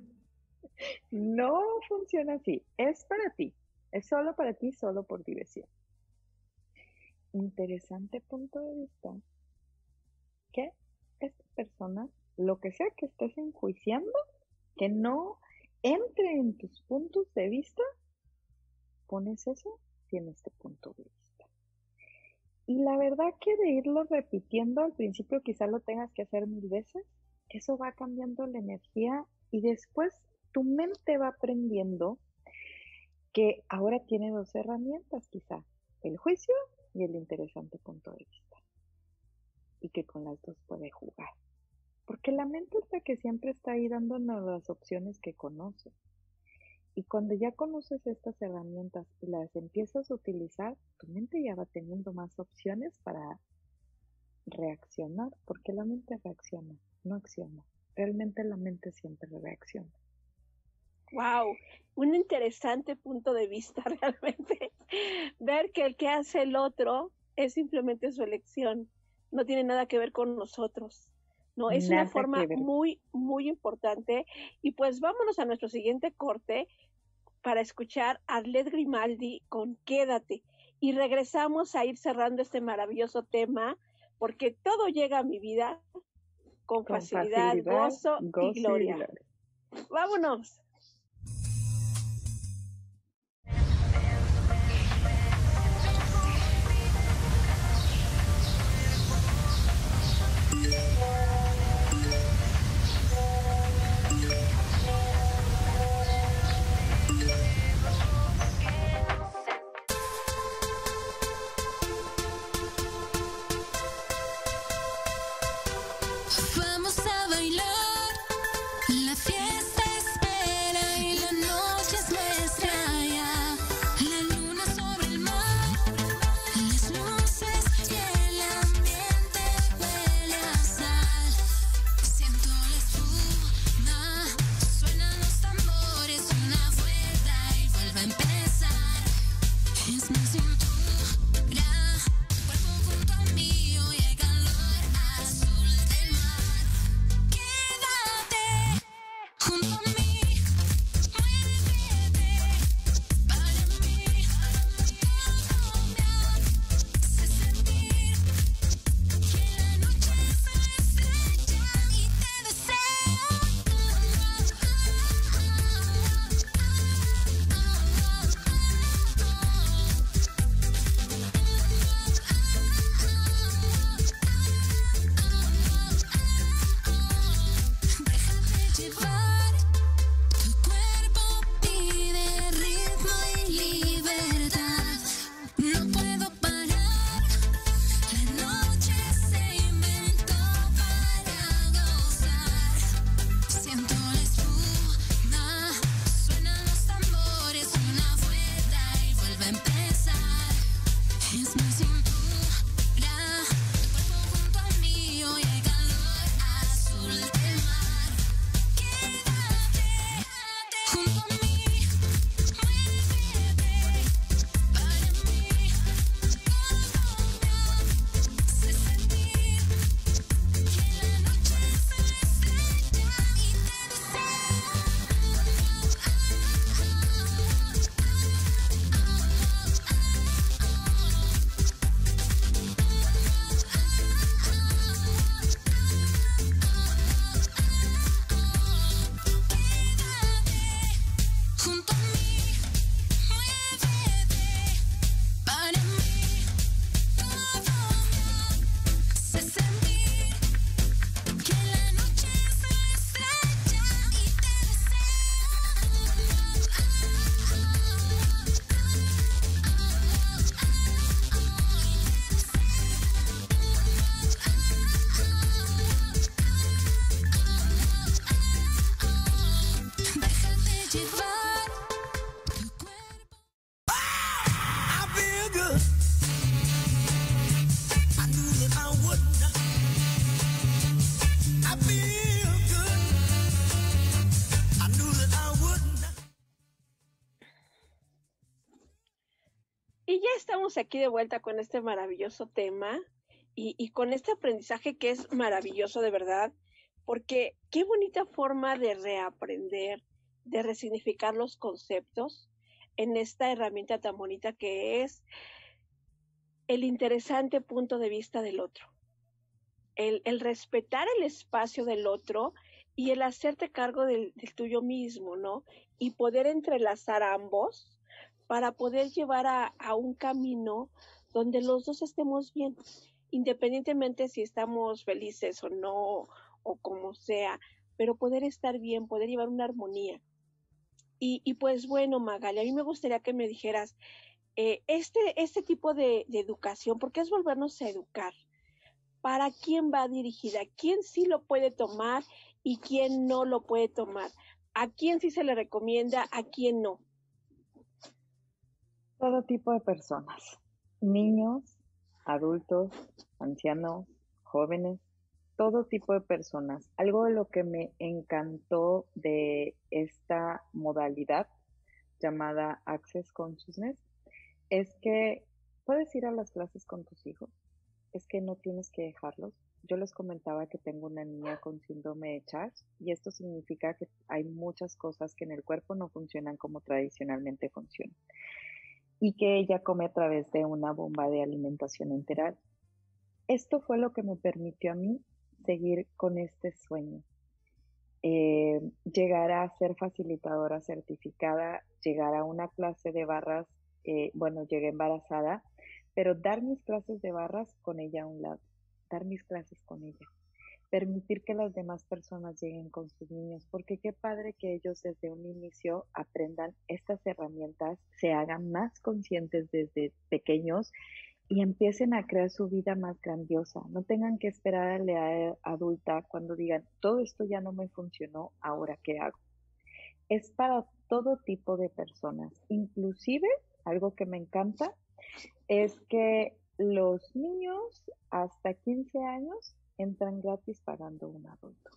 No funciona así, es para ti, es solo para ti, solo por diversión. Interesante punto de vista, que esta persona, lo que sea que estés enjuiciando, que no entre en tus puntos de vista, pones eso, tienes este punto de vista. Y la verdad que de irlo repitiendo, al principio quizá lo tengas que hacer mil veces, eso va cambiando la energía y después tu mente va aprendiendo que ahora tiene dos herramientas quizá, el juicio y el interesante punto de vista. Y que con las dos puede jugar. Porque la mente es la que siempre está ahí dándonos las opciones que conoce. Y cuando ya conoces estas herramientas y las empiezas a utilizar, tu mente ya va teniendo más opciones para reaccionar, porque la mente reacciona, no acciona. Realmente la mente siempre reacciona. Wow, un interesante punto de vista realmente. Ver que el que hace el otro es simplemente su elección, no tiene nada que ver con nosotros. No, es nada una forma muy, muy importante. Y pues vámonos a nuestro siguiente corte para escuchar a Arlette Grimaldi con Quédate. Y regresamos a ir cerrando este maravilloso tema, porque todo llega a mi vida con, con facilidad, facilidad gozo, gozo y gloria. Y gloria. Vámonos. estamos aquí de vuelta con este maravilloso tema y, y con este aprendizaje que es maravilloso de verdad, porque qué bonita forma de reaprender, de resignificar los conceptos en esta herramienta tan bonita que es el interesante punto de vista del otro. El, el respetar el espacio del otro y el hacerte cargo del, del tuyo mismo, ¿no? Y poder entrelazar ambos para poder llevar a, a un camino donde los dos estemos bien, independientemente si estamos felices o no, o como sea, pero poder estar bien, poder llevar una armonía. Y, y pues bueno, Magali, a mí me gustaría que me dijeras, eh, este, este tipo de, de educación, porque es volvernos a educar, ¿para quién va dirigida? ¿Quién sí lo puede tomar y quién no lo puede tomar? ¿A quién sí se le recomienda, a quién no? Todo tipo de personas, niños, adultos, ancianos, jóvenes, todo tipo de personas. Algo de lo que me encantó de esta modalidad llamada Access Consciousness es que puedes ir a las clases con tus hijos, es que no tienes que dejarlos. Yo les comentaba que tengo una niña con síndrome de Charles y esto significa que hay muchas cosas que en el cuerpo no funcionan como tradicionalmente funcionan y que ella come a través de una bomba de alimentación enteral. Esto fue lo que me permitió a mí seguir con este sueño. Eh, llegar a ser facilitadora certificada, llegar a una clase de barras, eh, bueno, llegué embarazada, pero dar mis clases de barras con ella a un lado, dar mis clases con ella, permitir que las demás personas lleguen con sus niños, porque qué padre que ellos desde un inicio aprendan estas herramientas, se hagan más conscientes desde pequeños y empiecen a crear su vida más grandiosa. No tengan que esperar a la edad adulta cuando digan, todo esto ya no me funcionó, ¿ahora qué hago? Es para todo tipo de personas. Inclusive, algo que me encanta, es que los niños hasta quince años entran gratis pagando un adulto.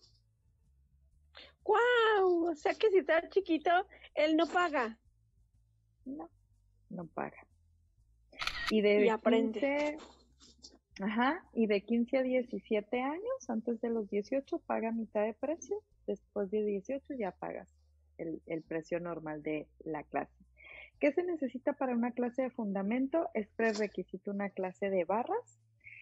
¡Guau! O sea que si está chiquito, él no paga. No, no paga. Y de y aprende. quince, ajá, y de quince a diecisiete años, antes de los dieciocho, paga mitad de precio. Después de dieciocho ya pagas el, el precio normal de la clase. ¿Qué se necesita para una clase de fundamento? Es prerequisito una clase de barras.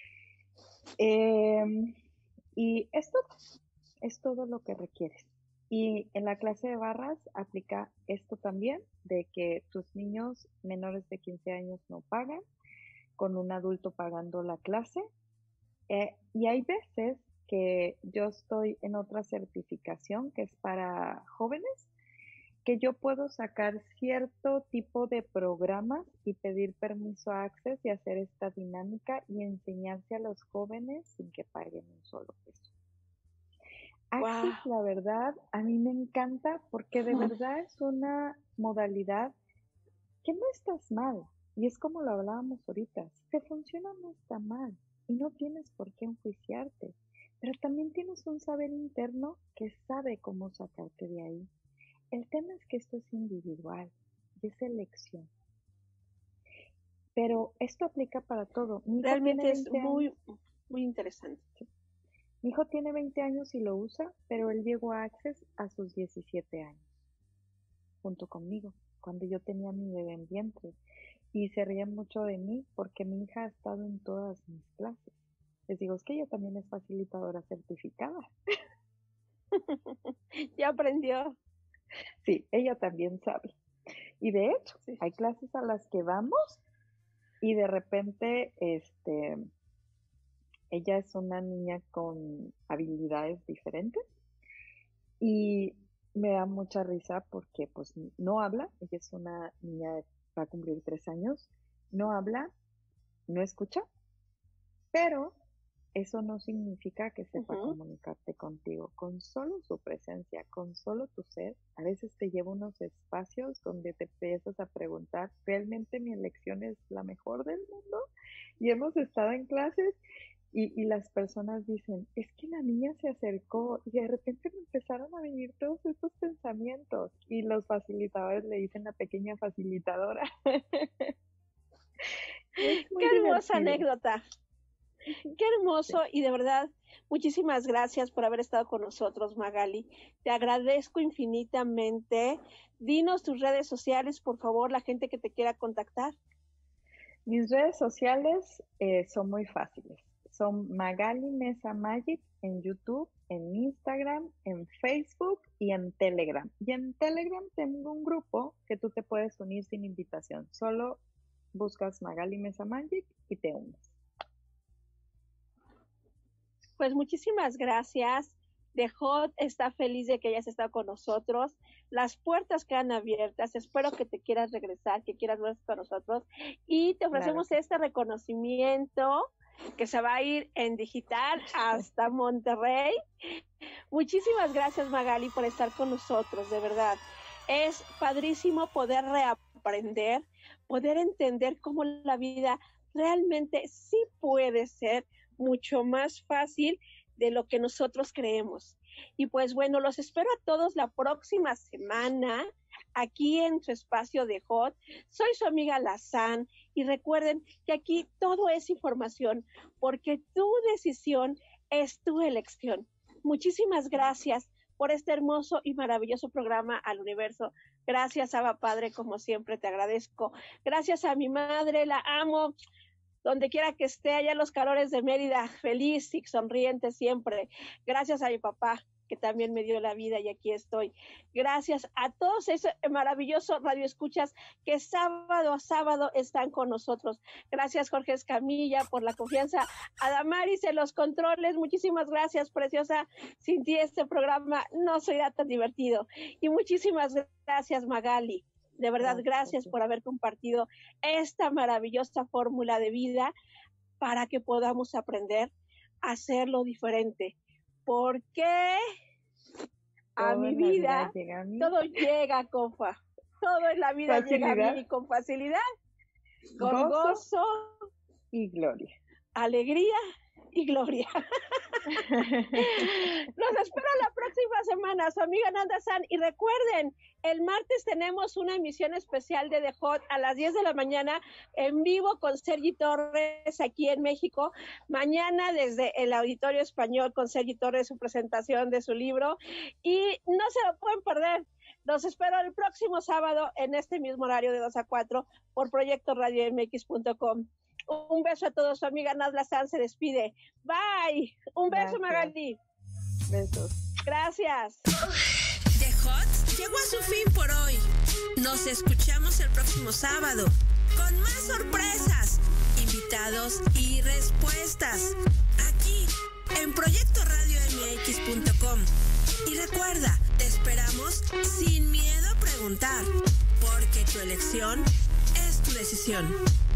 Eh, y esto es todo lo que requieres. Y en la clase de barras aplica esto también, de que tus niños menores de quince años no pagan, con un adulto pagando la clase. Eh, y hay veces que yo estoy en otra certificación que es para jóvenes, que yo puedo sacar cierto tipo de programas y pedir permiso a Access y hacer esta dinámica y enseñarse a los jóvenes sin que paguen un solo peso. Access, wow. La verdad, a mí me encanta porque de verdad es una modalidad que no estás mal. Y es como lo hablábamos ahorita, si te funciona no está mal y no tienes por qué enjuiciarte, pero también tienes un saber interno que sabe cómo sacarte de ahí. El tema es que esto es individual y es elección. Pero esto aplica para todo. Mi hijo Realmente es muy, años. muy interesante. Sí. Mi hijo tiene veinte años y lo usa, pero él llegó a Access a sus diecisiete años, junto conmigo, cuando yo tenía mi bebé en vientre. Y se ríen mucho de mí porque mi hija ha estado en todas mis clases. Les digo, es que ella también es facilitadora certificada. Ya aprendió. Sí, ella también sabe. Y de hecho, sí, hay clases a las que vamos y de repente, este, ella es una niña con habilidades diferentes y me da mucha risa porque pues no habla, ella es una niña, va a cumplir tres años, no habla, no escucha, pero eso no significa que sepa uh-huh. comunicarte contigo. Con solo su presencia, con solo tu ser, a veces te lleva unos espacios donde te empiezas a preguntar, ¿realmente mi elección es la mejor del mundo? Y hemos estado en clases y, y las personas dicen, es que la niña se acercó y de repente me empezaron a venir todos estos pensamientos y los facilitadores le dicen la pequeña facilitadora. Qué hermosa anécdota. Qué hermoso y de verdad, muchísimas gracias por haber estado con nosotros, Magali. Te agradezco infinitamente. Dinos tus redes sociales, por favor, la gente que te quiera contactar. Mis redes sociales eh, son muy fáciles. Son Magali Mesa Magic en YouTube, en Instagram, en Facebook y en Telegram. Y en Telegram tengo un grupo que tú te puedes unir sin invitación. Solo buscas Magali Mesa Magic y te unes. Pues muchísimas gracias. The Hot está feliz de que hayas estado con nosotros. Las puertas quedan abiertas. Espero que te quieras regresar, que quieras ver con nosotros. Y te ofrecemos claro. este reconocimiento que se va a ir en digital hasta Monterrey. Muchísimas gracias, Magali, por estar con nosotros, de verdad. Es padrísimo poder reaprender, poder entender cómo la vida realmente sí puede ser mucho más fácil de lo que nosotros creemos. Y pues bueno, los espero a todos la próxima semana aquí en su espacio de Hot. Soy su amiga Lazán y recuerden que aquí todo es información porque tu decisión es tu elección. Muchísimas gracias por este hermoso y maravilloso programa al universo. Gracias, Abba Padre, como siempre te agradezco. Gracias a mi madre, la amo. Donde quiera que esté, allá en los calores de Mérida, feliz y sonriente siempre. Gracias a mi papá, que también me dio la vida y aquí estoy. Gracias a todos esos maravillosos radioescuchas que sábado a sábado están con nosotros. Gracias, Jorge Escamilla, por la confianza. A Damaris en los controles, muchísimas gracias, preciosa. Sin ti este programa no sería tan divertido. Y muchísimas gracias, Magali. De verdad, gracias por haber compartido esta maravillosa fórmula de vida para que podamos aprender a hacerlo diferente. Porque a mi vida, vida a mí. todo llega, Cofa. Todo en la vida facilidad. llega a mí con facilidad, con gozo, gozo y gloria. Alegría y gloria. Los espero la próxima semana, su amiga Nanda San. Y recuerden, el martes tenemos una emisión especial de The Hot a las diez de la mañana en vivo con Sergi Torres aquí en México. Mañana desde el Auditorio Español con Sergi Torres, su presentación de su libro. Y no se lo pueden perder. Los espero el próximo sábado en este mismo horario de dos a cuatro por proyecto radio m x punto com. Un beso a todos, su amiga Nadla San se despide. Bye. Un beso, Gracias. Magali. Besos. Gracias. The Hot llegó a su fin por hoy. Nos escuchamos el próximo sábado con más sorpresas, invitados y respuestas aquí en proyecto radio m x punto com. Y recuerda, te esperamos sin miedo a preguntar, porque tu elección es tu decisión.